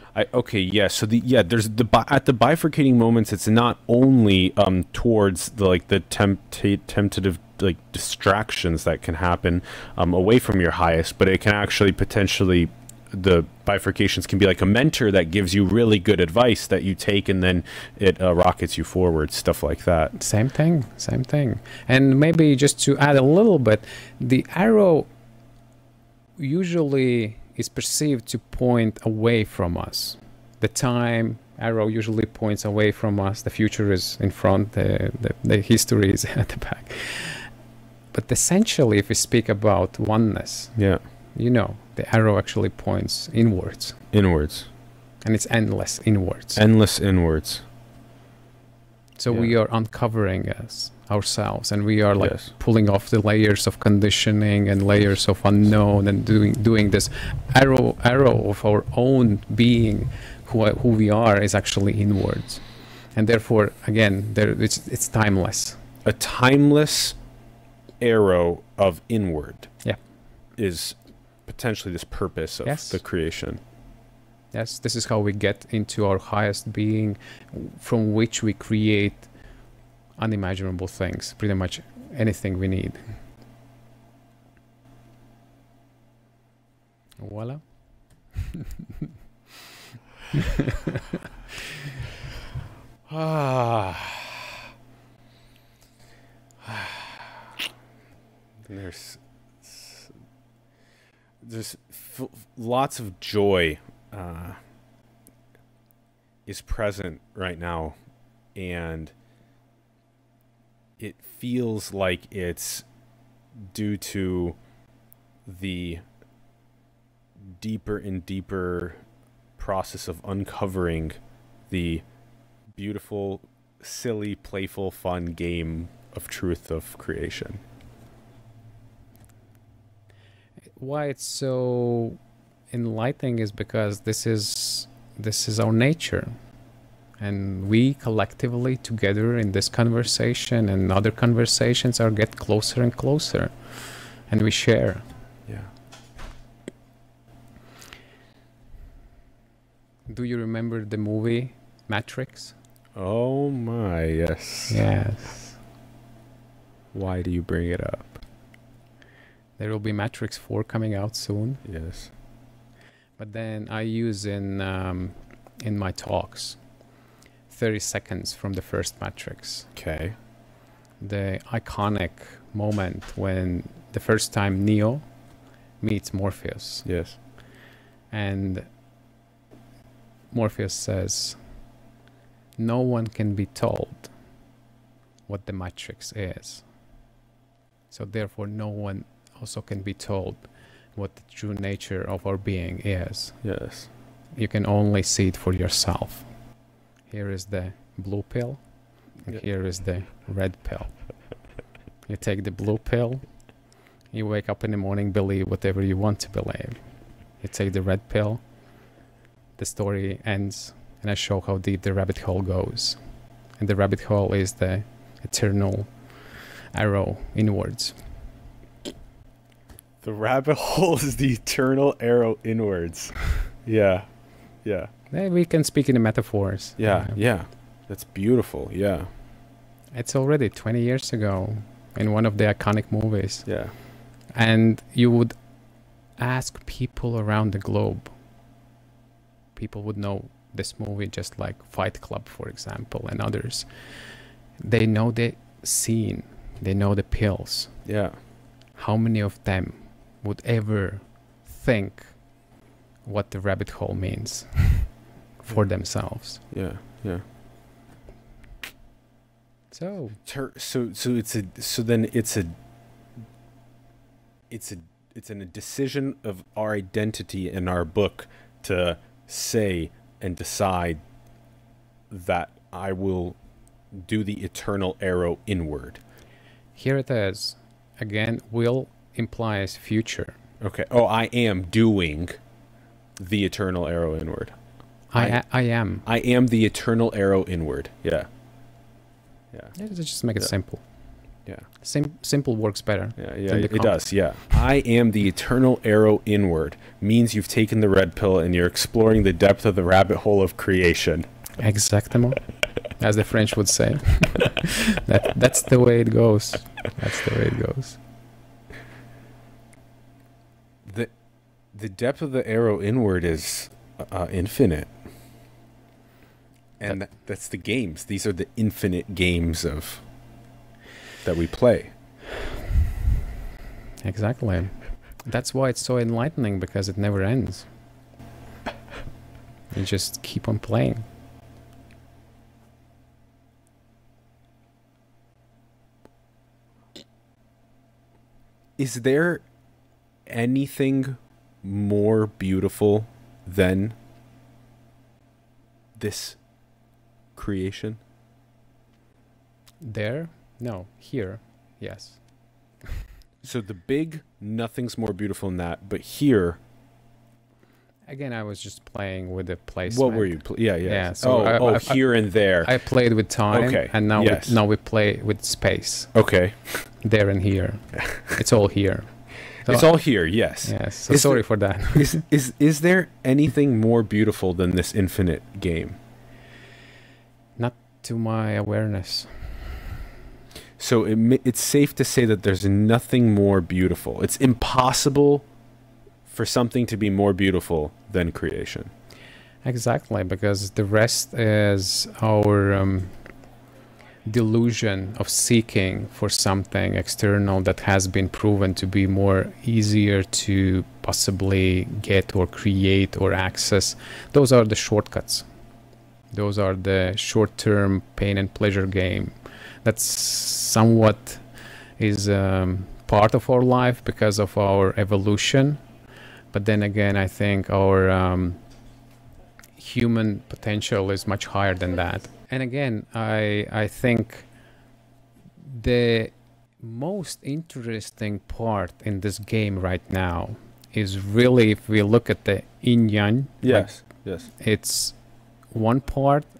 So there's at the bifurcating moments, it's not only towards the temptative like distractions that can happen away from your highest, but it can actually potentially, the bifurcations can be like a mentor that gives you really good advice that you take, and then it rockets you forward, stuff like that. Same thing. And maybe just to add a little bit, the arrow usually is perceived to point away from us. The time arrow usually points away from us. The future is in front. The history is at the back. But essentially, if we speak about oneness, you know, the arrow actually points inwards. Inwards. And it's endless inwards. Endless inwards. So we are uncovering ourselves, and we are like pulling off the layers of conditioning and layers of unknown, and doing this arrow of our own being, who we are, is actually inwards. And therefore, again, it's timeless. A timeless arrow of inward is potentially this purpose of the creation. Yes, this is how we get into our highest being, from which we create unimaginable things, pretty much anything we need. Voila. There's lots of joy is present right now, and it feels like it's due to the deeper and deeper process of uncovering the beautiful, silly, playful, fun game of truth of creation. Why it's so enlightening is because this is our nature. And we collectively together in this conversation and other conversations are get closer and closer, and we share. Yeah. Do you remember the movie Matrix? Oh my, yes. Yes. Why do you bring it up? There will be Matrix 4 coming out soon. Yes. But then I use in my talks 30 seconds from the first Matrix. Okay. The iconic moment when the first time Neo meets Morpheus. Yes. And Morpheus says, no one can be told what the Matrix is. So therefore no one also can be told what the true nature of our being is. Yes. You can only see it for yourself. Here is the blue pill, and here is the red pill. You take the blue pill, you wake up in the morning, believe whatever you want to believe. You take the red pill, the story ends, and I show how deep the rabbit hole goes. And the rabbit hole is the eternal arrow inwards. The rabbit hole is the eternal arrow inwards. Yeah. Yeah. We can speak in the metaphors. Yeah. Yeah. That's beautiful. Yeah. It's already 20 years ago in one of the iconic movies. Yeah. And you would ask people around the globe. People would know this movie just like Fight Club, for example, and others. They know the scene. They know the pills. Yeah. How many of them would ever think what the rabbit hole means for themselves? Yeah. Yeah. So it's a decision of our identity in our book to say and decide that I will do the eternal arrow inward. here it is. Again, will implies future. Okay. Oh, I am doing the eternal arrow inward. I am. I am the eternal arrow inward. Yeah. Yeah. Let's just make it simple. Yeah. Simple works better. Yeah, yeah, it does. Yeah. I am the eternal arrow inward means you've taken the red pill and you're exploring the depth of the rabbit hole of creation. Exactement. As the French would say. That's the way it goes. That's the way it goes. The depth of the arrow inward is infinite. And that's the games. These are the infinite games that we play. Exactly. That's why it's so enlightening, because it never ends. You just keep on playing. Is there anything more beautiful than this creation? There? No. Here. Yes. So the big, nothing's more beautiful than that. But here, again, I was just playing with the placement. what were you? Yeah. So here and there. I played with time, Okay, and now yes. now we play with space. Okay. There and here. It's all here. So, It's all here. Yes. yes. So Is sorry there- for that. Is there anything more beautiful than this infinite game? Not to my awareness. So it's safe to say that there's nothing more beautiful. It's impossible for something to be more beautiful than creation. Exactly, because the rest is our delusion of seeking for something external that has been proven to be more easier to possibly get or create or access. Those are the shortcuts. Those are the short-term pain and pleasure game. That's somewhat is part of our life because of our evolution. But then again, I think our human potential is much higher than that. And again, I think the most interesting part in this game right now is really, if we look at the yin yang, Yes. Yes. it's one part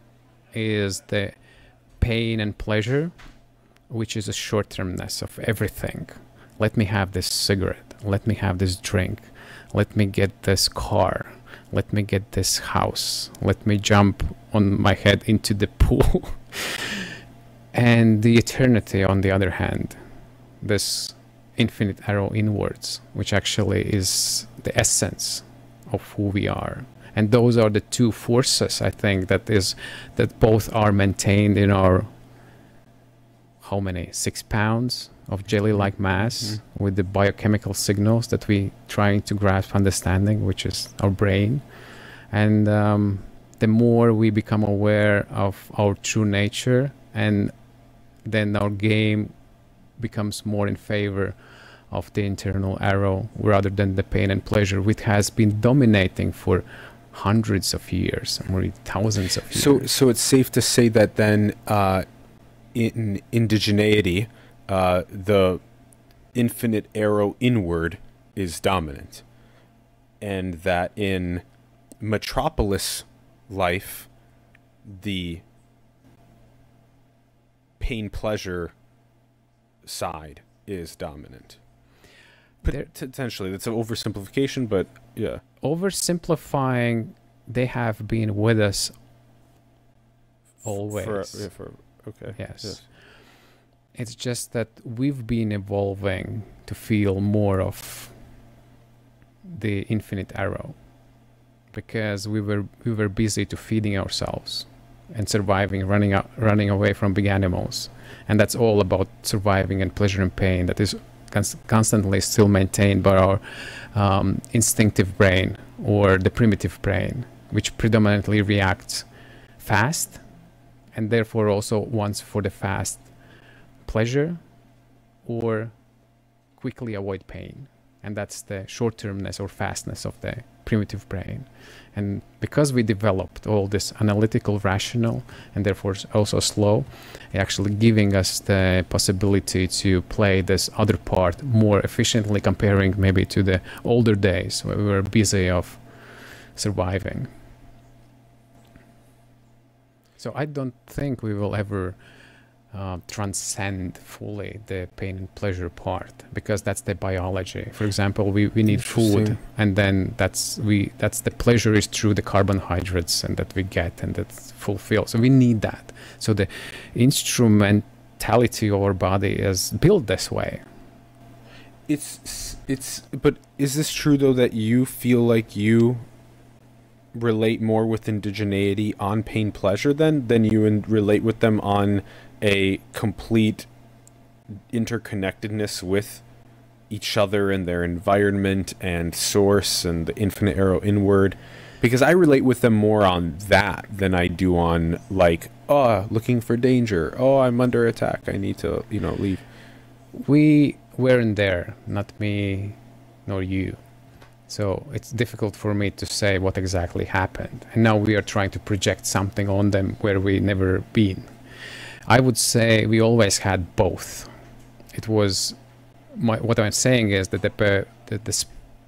is the pain and pleasure, which is a short-termness of everything. Let me have this cigarette. Let me have this drink. Let me get this car. Let me get this house. Let me jump on my head into the pool. And the eternity, on the other hand, this infinite arrow inwards, which actually is the essence of who we are. And those are the two forces, I think, that both are maintained in our, how many, 6 pounds of jelly-like mass, with the biochemical signals that we trying to grasp understanding, which is our brain. And the more we become aware of our true nature, and then our game becomes more in favor of the internal arrow rather than the pain and pleasure, which has been dominating for hundreds of years, or thousands of years. So it's safe to say that then in indigeneity, the infinite arrow inward is dominant, and that in metropolis life, the pain-pleasure side is dominant. Potentially, that's an oversimplification, but yeah. Oversimplifying, they have been with us always. Okay. Yes. It's just that we've been evolving to feel more of the infinite arrow, because we were busy to feeding ourselves and surviving, running away from big animals. And that's all about surviving and pleasure and pain that is constantly still maintained by our instinctive brain, or the primitive brain, which predominantly reacts fast and therefore also wants for the fast pleasure or quickly avoid pain. And that's the short-termness or fastness of the primitive brain. And because we developed all this analytical, rational, and therefore also slow, actually giving us the possibility to play this other part more efficiently, comparing maybe to the older days where we were busy of surviving. So I don't think we will ever transcend fully the pain and pleasure part, because that's the biology. For example, we need food, and then that's the pleasure is through the carbohydrates and that we get and that's fulfilled. So we need that. So the instrumentality of our body is built this way. But is this true though, that you feel like you relate more with indigeneity on pain pleasure than you relate with them on a complete interconnectedness with each other and their environment and source and the infinite arrow inward? Because I relate with them more on that than I do on, like, oh, looking for danger, oh, I'm under attack, I need to, leave. We weren't there, not me nor you. So it's difficult for me to say what exactly happened. And now we are trying to project something on them where we never been. I would say we always had both. It was what I'm saying is that this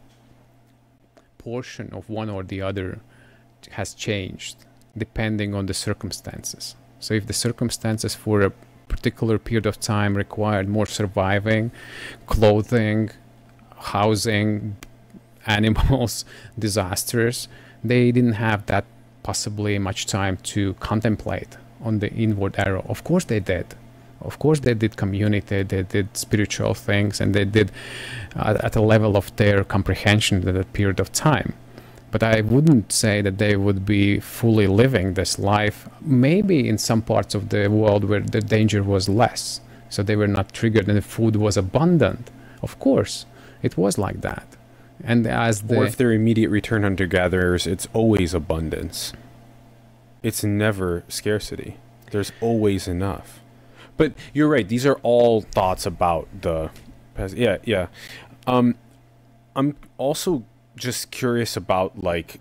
portion of one or the other has changed depending on the circumstances. So if the circumstances for a particular period of time required more surviving, clothing, housing, animals, disasters, they didn't have that possibly much time to contemplate on the inward arrow. Of course they did. Of course they did community, they did spiritual things, and they did at a level of their comprehension at that period of time. But I wouldn't say that they would be fully living this life, maybe in some parts of the world where the danger was less. So they were not triggered and the food was abundant. Of course, it was like that. And or if they're immediate return hunter-gatherers, it's always abundance. It's never scarcity. There's always enough. But you're right. These are all thoughts about the past. Yeah. I'm also just curious about like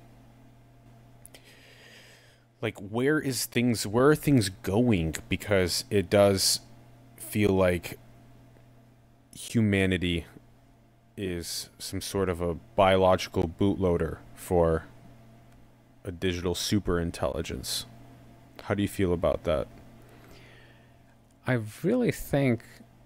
where are things going? Because it does feel like humanity is some sort of a biological bootloader for a digital super intelligence. How do you feel about that? I really think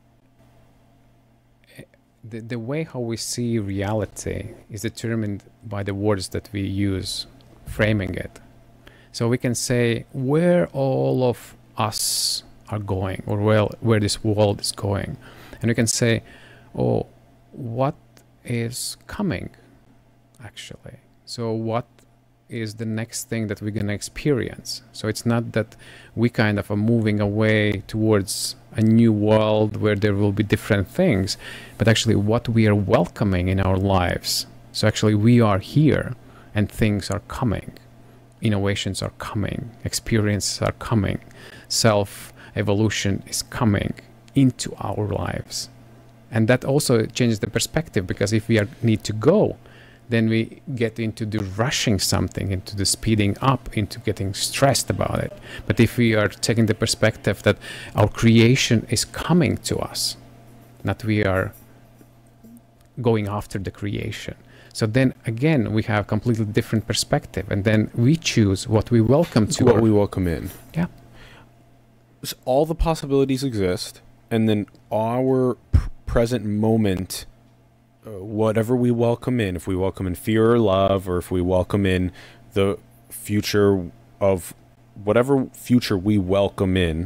the way how we see reality is determined by the words that we use framing it. So we can say where all of us are going, or where this world is going. And we can say, oh, what is coming, actually? So what is the next thing that we're going to experience? So it's not that we kind of are moving away towards a new world where there will be different things, but actually what we are welcoming in our lives. So actually we are here and things are coming. Innovations are coming, experiences are coming, self-evolution is coming into our lives. And that also changes the perspective, because if we need to go, then we get into the rushing something, into the speeding up, into getting stressed about it. But if we are taking the perspective that our creation is coming to us, not we are going after the creation. So then again, we have completely different perspective, and then we choose what we welcome to. What we welcome in. Yeah. So all the possibilities exist, and then our present moment, whatever we welcome in, if we welcome in fear or love, or if we welcome in the future of whatever future we welcome in,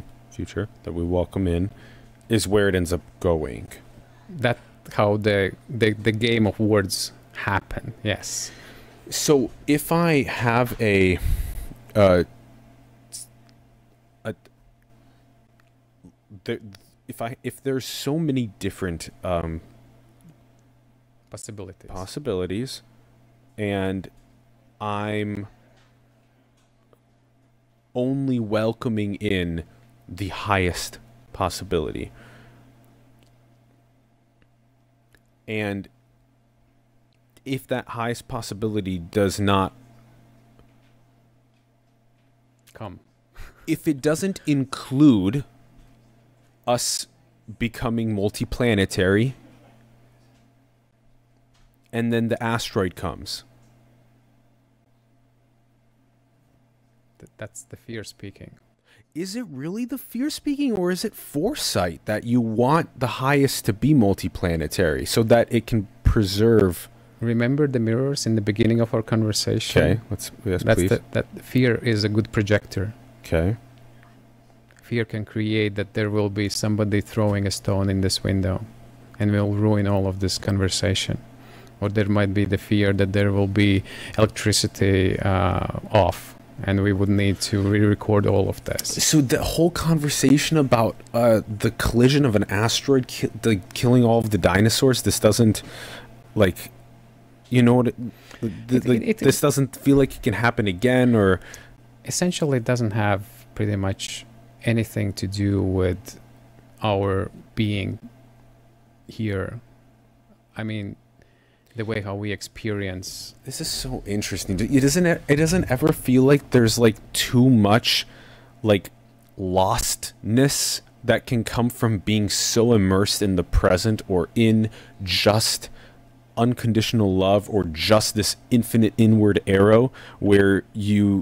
is where it ends up going. That's how the game of words happen. Yes. So if I have if there's so many different possibilities, and I'm only welcoming in the highest possibility, and if that highest possibility does not come, if it doesn't include us becoming multiplanetary, and then the asteroid comes. That's the fear speaking. Is it really the fear speaking, or is it foresight that you want the highest to be multiplanetary so that it can preserve? Remember the mirrors in the beginning of our conversation? Okay, please. That fear is a good projector. Okay. Fear can create that there will be somebody throwing a stone in this window and will ruin all of this conversation. Or there might be the fear that there will be electricity off, and we would need to re-record all of this. So the whole conversation about the collision of an asteroid killing all of the dinosaurs, this doesn't, like, you know what, this doesn't feel like it can happen again, or... Essentially, it doesn't have pretty much anything to do with our being here. I mean, the way how we experience. This is so interesting. It doesn't ever feel like there's like too much like lostness that can come from being so immersed in the present, or in just unconditional love, or just this infinite inward arrow where you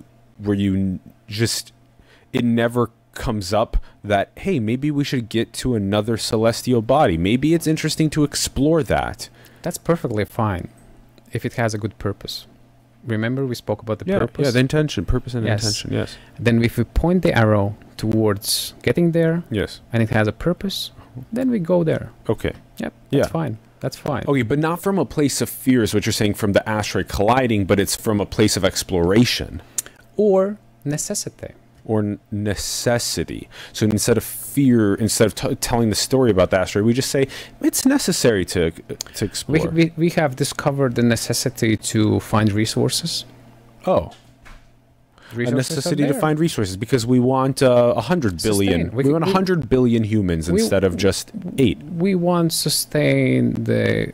just, it never comes up that, hey, maybe we should get to another celestial body. Maybe it's interesting to explore that. That's perfectly fine if it has a good purpose. Remember we spoke about the purpose? Yeah, the intention, purpose and intention, yes. Then if we point the arrow towards getting there, yes, and it has a purpose, then we go there. Okay. Yep, that's fine. That's fine. Okay, but not from a place of fear is what you're saying, from the asteroid colliding, but it's from a place of exploration. Or necessity. Or necessity. So instead of fear, instead of telling the story about the asteroid, we just say it's necessary to explore. We have discovered the necessity to find resources. Oh. A necessity to find resources, because we want 100 billion. We want 100 billion humans instead of just 8. We want to sustain the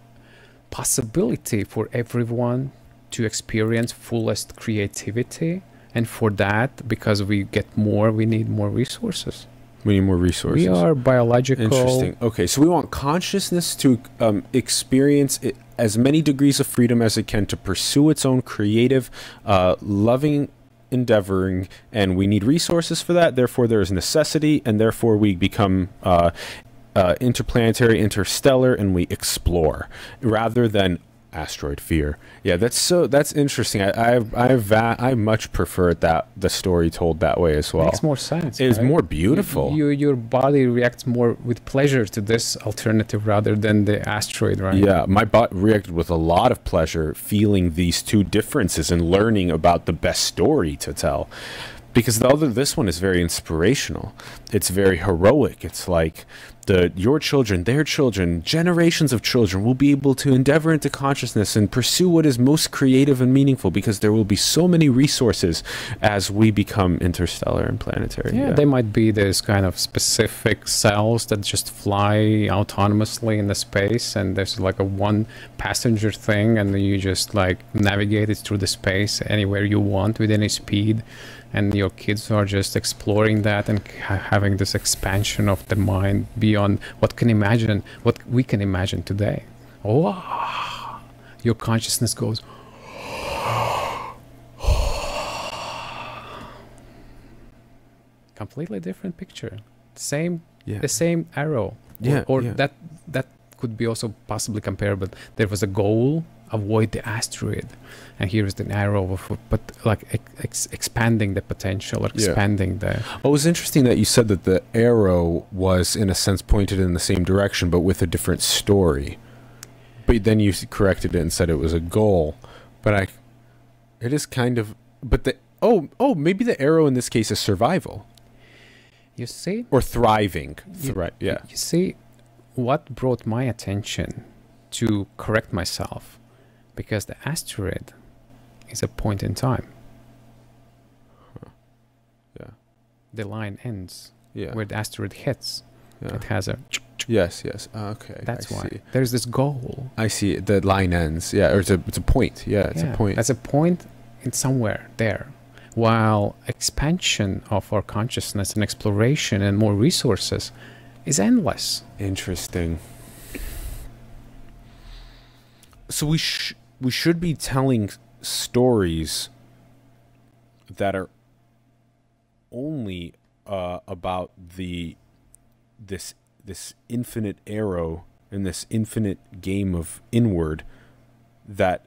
possibility for everyone to experience fullest creativity. And for that, because we get more, we need more resources. We need more resources. We are biological. Interesting. Okay, so we want consciousness to experience as many degrees of freedom as it can to pursue its own creative, loving endeavoring, and we need resources for that. Therefore, there is necessity, and therefore we become interplanetary, interstellar, and we explore rather than asteroid fear. Yeah, that's interesting. I much prefer that the story told that way as well. Makes more sense. It is right? more beautiful. Your body reacts more with pleasure to this alternative rather than the asteroid, right? Yeah, my body reacted with a lot of pleasure feeling these two differences and learning about the best story to tell. Because this one is very inspirational. It's very heroic. It's like your children, their children, generations of children will be able to endeavor into consciousness and pursue what is most creative and meaningful, because there will be so many resources as we become interstellar and planetary. Yeah, they might be this kind of specific cells that just fly autonomously in the space, and there's like a one passenger thing, and you just like navigate it through the space anywhere you want with any speed. And your kids are just exploring that and having this expansion of the mind beyond what we can imagine today. Oh, your consciousness goes. Completely different picture. The same arrow. That could be also possibly comparable. There was a goal. Avoid the asteroid, and here is the arrow but like expanding the potential or expanding the. Oh, it was interesting that you said that the arrow was in a sense pointed in the same direction but with a different story, but then you corrected it and said it was a goal. But it is kind of, but maybe the arrow in this case is survival, you see, or thriving. You see what brought my attention to correct myself. Because the asteroid is a point in time. Yeah. The line ends where the asteroid hits. Yeah. It has a... Yes. Okay. That's why. See. There's this goal. I see. The line ends. Yeah, or it's a point. Yeah, it's a point. That's a point in somewhere there. While expansion of our consciousness and exploration and more resources is endless. Interesting. So we should be telling stories that are only about this infinite arrow and this infinite game of inward that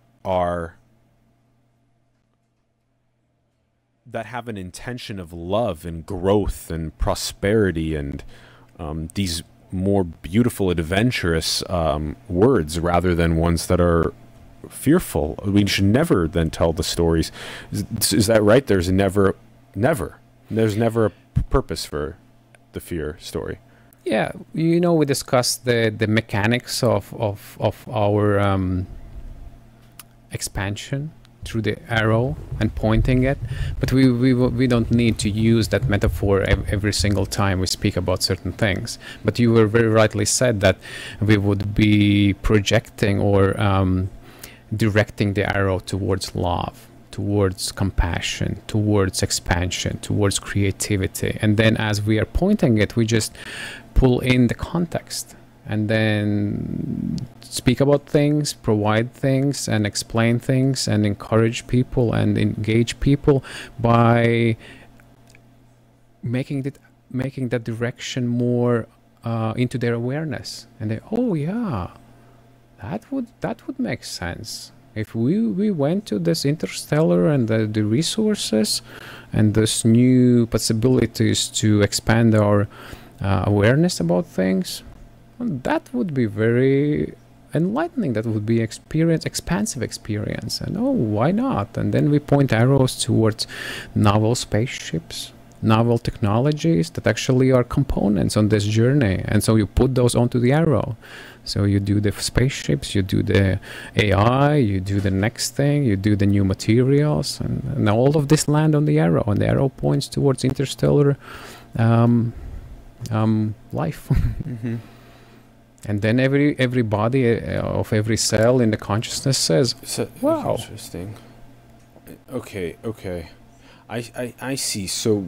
have an intention of love and growth and prosperity and these more beautiful, adventurous words rather than ones that are fearful. We should never then tell the stories. Is that right? There's never a purpose for the fear story. Yeah, we discussed the mechanics of our expansion through the arrow and pointing it, but we don't need to use that metaphor every single time we speak about certain things. But you were very rightly said that we would be projecting or directing the arrow towards love, towards compassion, towards expansion, towards creativity, and then as we are pointing it, we just pull in the context and then speak about things, provide things, and explain things, and encourage people and engage people by making that direction more into their awareness. And they, oh yeah, that would make sense. If we went to this interstellar and the resources and this new possibilities to expand our awareness about things, that would be very enlightening. That would be expansive experience. And oh, why not? And then we point arrows towards novel spaceships, novel technologies that actually are components on this journey. And so you put those onto the arrow. So you do the spaceships, you do the AI, you do the next thing, you do the new materials, and all of this land on the arrow. And the arrow points towards interstellar life. Mm-hmm. And then every body of every cell in the consciousness says, wow. Interesting. Okay. I see. So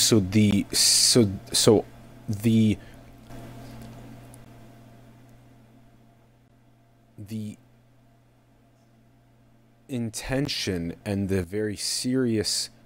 the intention and the very serious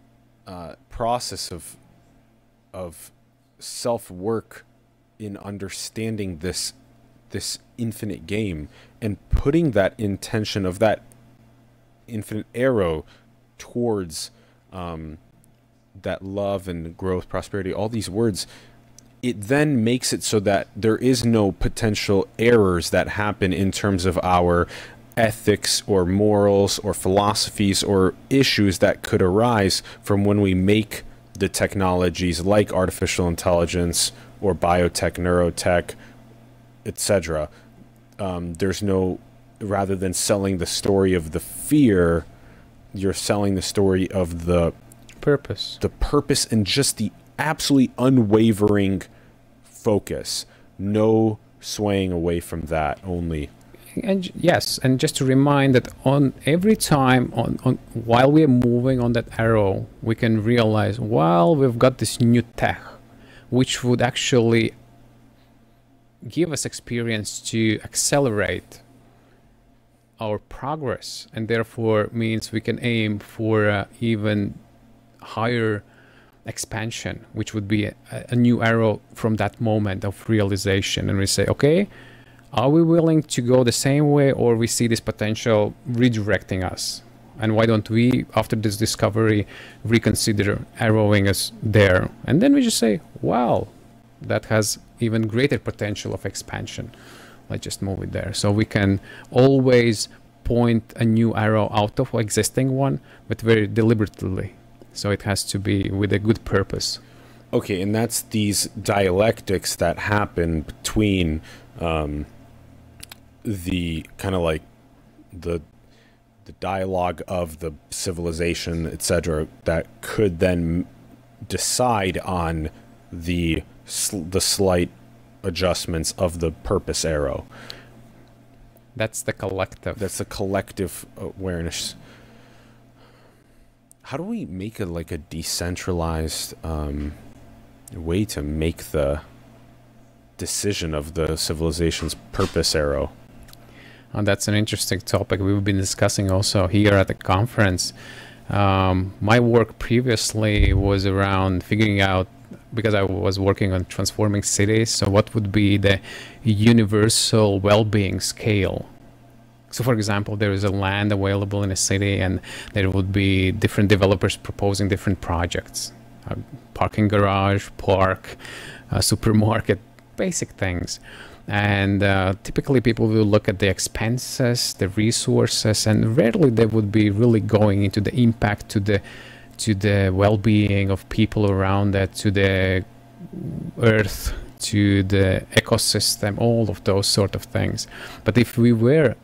process of self-work in understanding this infinite game and putting that intention of that infinite arrow towards that love and growth, prosperity, all these words, it then makes it so that there is no potential errors that happen in terms of our ethics or morals or philosophies or issues that could arise from when we make the technologies like artificial intelligence or biotech, neurotech, etc. There's no, rather than selling the story of the fear, you're selling the story of the purpose. The purpose and just the absolutely unwavering focus. No swaying away from that only. And yes, and just to remind that on every time on while we are moving on that arrow, we can realize, well, we've got this new tech, which would actually give us experience to accelerate our progress, and therefore means we can aim for even higher expansion, which would be a new arrow from that moment of realization. And we say, okay, are we willing to go the same way, or we see this potential redirecting us? And why don't we, after this discovery, reconsider arrowing us there? And then we just say, wow, that has even greater potential of expansion. Let's just move it there. So we can always point a new arrow out of existing one, but very deliberately. So it has to be with a good purpose. Okay, and that's these dialectics that happen between the kind of like the dialogue of the civilization, etc., that could then decide on the slight adjustments of the purpose arrow. That's the collective. That's the collective awareness. How do we make a like a decentralized way to make the decision of the civilization's purpose arrow? That's an interesting topic we've been discussing also here at the conference. My work previously was around figuring out, because I was working on transforming cities, so what would be the universal well-being scale? So for example, there is a land available in a city, and there would be different developers proposing different projects. A parking garage, park, a supermarket, basic things. And typically people will look at the expenses, the resources, and rarely they would be really going into the impact to the well-being of people around that, to the earth, to the ecosystem, all of those sort of things. But if we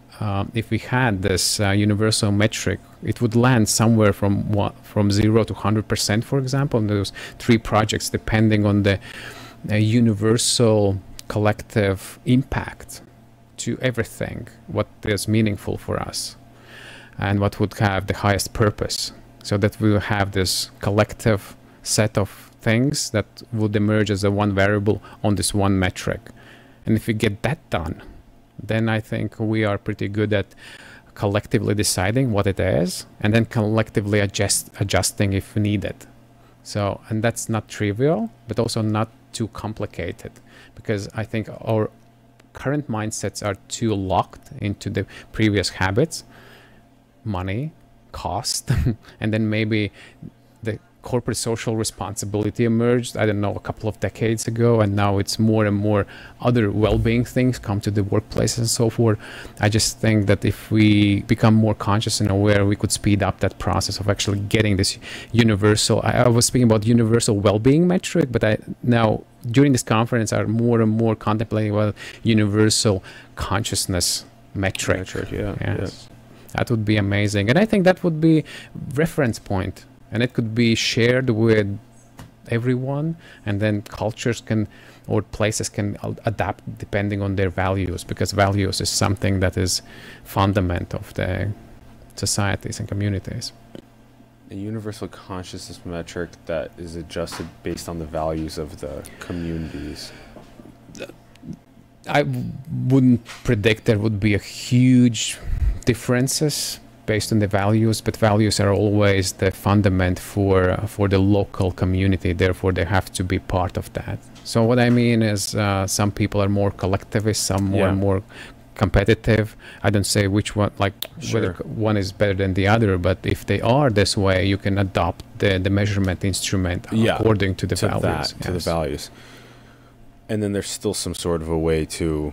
had this universal metric, it would land somewhere from 0 to 100%, for example, in those 3 projects, depending on the universal collective impact to everything, what is meaningful for us, and what would have the highest purpose. So that we will have this collective set of things that would emerge as a one variable on this one metric. And if we get that done, then I think we are pretty good at collectively deciding what it is, and then collectively adjusting if needed. So, and that's not trivial, but also not too complicated, because I think our current mindsets are too locked into the previous habits, money, cost, and then maybe the corporate social responsibility emerged, I don't know, a couple of decades ago, and now it's more and more other well-being things come to the workplace and so forth. I just think that if we become more conscious and aware, we could speed up that process of actually getting this universal, I was speaking about universal well-being metric, but now during this conference are more and more contemplating about universal consciousness metric. Yeah. Yes. That would be amazing. And I think that would be reference point, and it could be shared with everyone, and then cultures can, or places can adapt depending on their values, because values is something that is fundament of the societies and communities. A universal consciousness metric that is adjusted based on the values of the communities. I wouldn't predict there would be a huge differences based on the values, but values are always the fundament for the local community. Therefore, they have to be part of that. So what I mean is, some people are more collectivist, some more competitive. I don't say which one, like whether one is better than the other, but if they are this way, you can adopt the measurement instrument according to the values. To the values. And then there's still some sort of a way to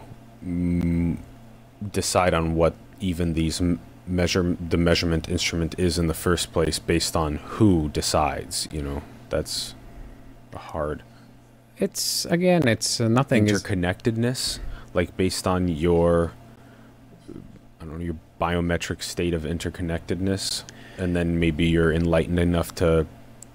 decide on what even these the measurement instrument is in the first place, based on who decides. You know, that's hard. It's again, it's nothing interconnectedness, like based on your, I don't know, your biometric state of interconnectedness, and then maybe you're enlightened enough to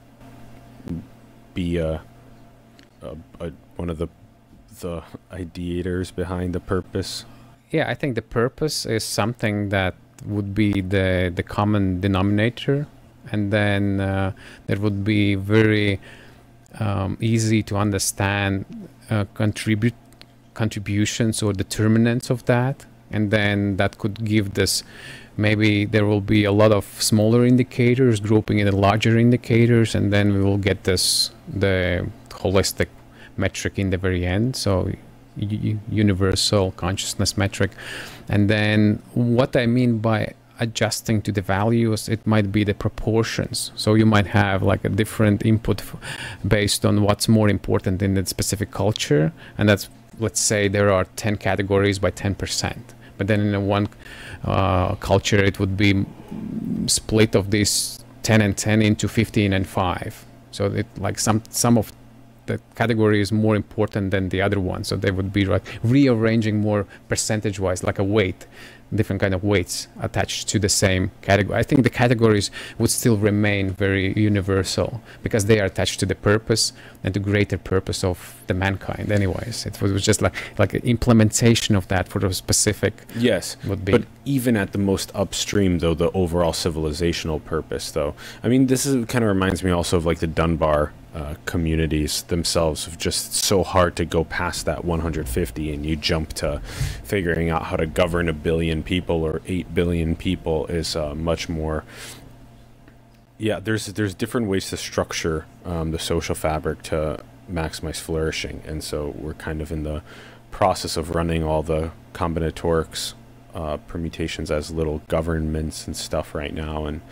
be one of the ideators behind the purpose. Yeah, I think the purpose is something that would be the common denominator, and then there would be very easy to understand contributions or determinants of that, and then that could give this, maybe there will be a lot of smaller indicators grouping in the larger indicators, and then we will get the holistic metric in the very end, so universal consciousness metric. And then what I mean by adjusting to the values, it might be the proportions. So you might have like a different input based on what's more important in the specific culture, and that's, let's say there are 10 categories by 10%, but then in one culture it would be split of these 10 and 10 into 15 and 5. So it, like some of the category is more important than the other one, so they would be like rearranging more percentage wise, like a weight, different kind of weights attached to the same category. I think the categories would still remain very universal because they are attached to the purpose and the greater purpose of the mankind anyways. It was just like an implementation of that for a specific would be. But even at the most upstream though, the overall civilizational purpose though, I mean, this is kind of reminds me also of like the Dunbar communities themselves, of just so hard to go past that 150 and you jump to figuring out how to govern 1 billion people or 8 billion people is much more. Yeah, there's different ways to structure the social fabric to maximize flourishing, and so we're kind of in the process of running all the combinatorics permutations as little governments and stuff right now. And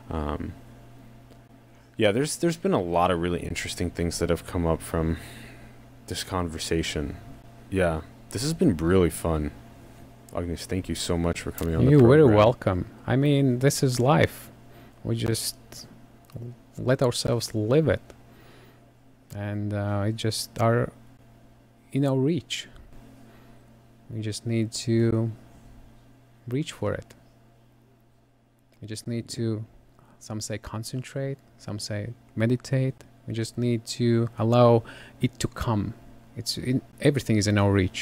yeah, there's been a lot of really interesting things that have come up from this conversation. Yeah, this has been really fun. Agnis, thank you so much for coming on the program. You're very welcome. I mean, this is life. We just let ourselves live it. And it just are in our reach. We just need to reach for it. We just need to, some say concentrate, some say meditate. We just need to allow it to come. Everything is in our reach.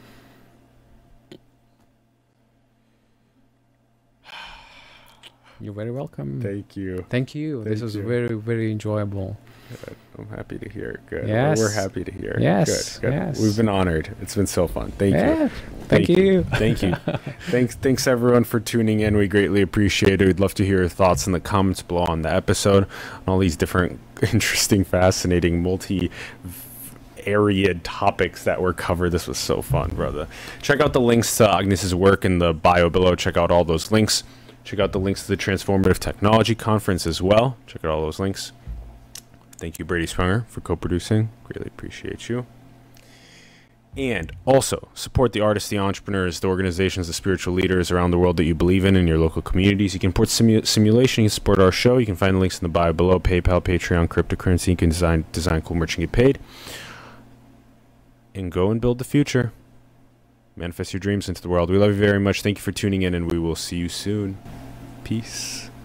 You're very welcome. Thank you. Thank you. This was very, very enjoyable. Good. I'm happy to hear it. Good. Yes. We're happy to hear it. Yes. Good. Yes. We've been honored. It's been so fun. Thank you. Thank you. Thank you. Thanks everyone for tuning in. We greatly appreciate it. We'd love to hear your thoughts in the comments below on the episode, on all these different interesting, fascinating, multi-area topics that were covered. This was so fun, brother. Check out the links to Agnis's work in the bio below. Check out all those links. Check out the links to the Transformative Technology Conference as well. Check out all those links. Thank you, Brady Sprunger, for co-producing. Greatly appreciate you. And also, support the artists, the entrepreneurs, the organizations, the spiritual leaders around the world that you believe in your local communities. You can support simulation. You can support our show. You can find the links in the bio below. PayPal, Patreon, cryptocurrency. You can design cool merch and get paid. And go and build the future. Manifest your dreams into the world. We love you very much. Thank you for tuning in, and we will see you soon. Peace.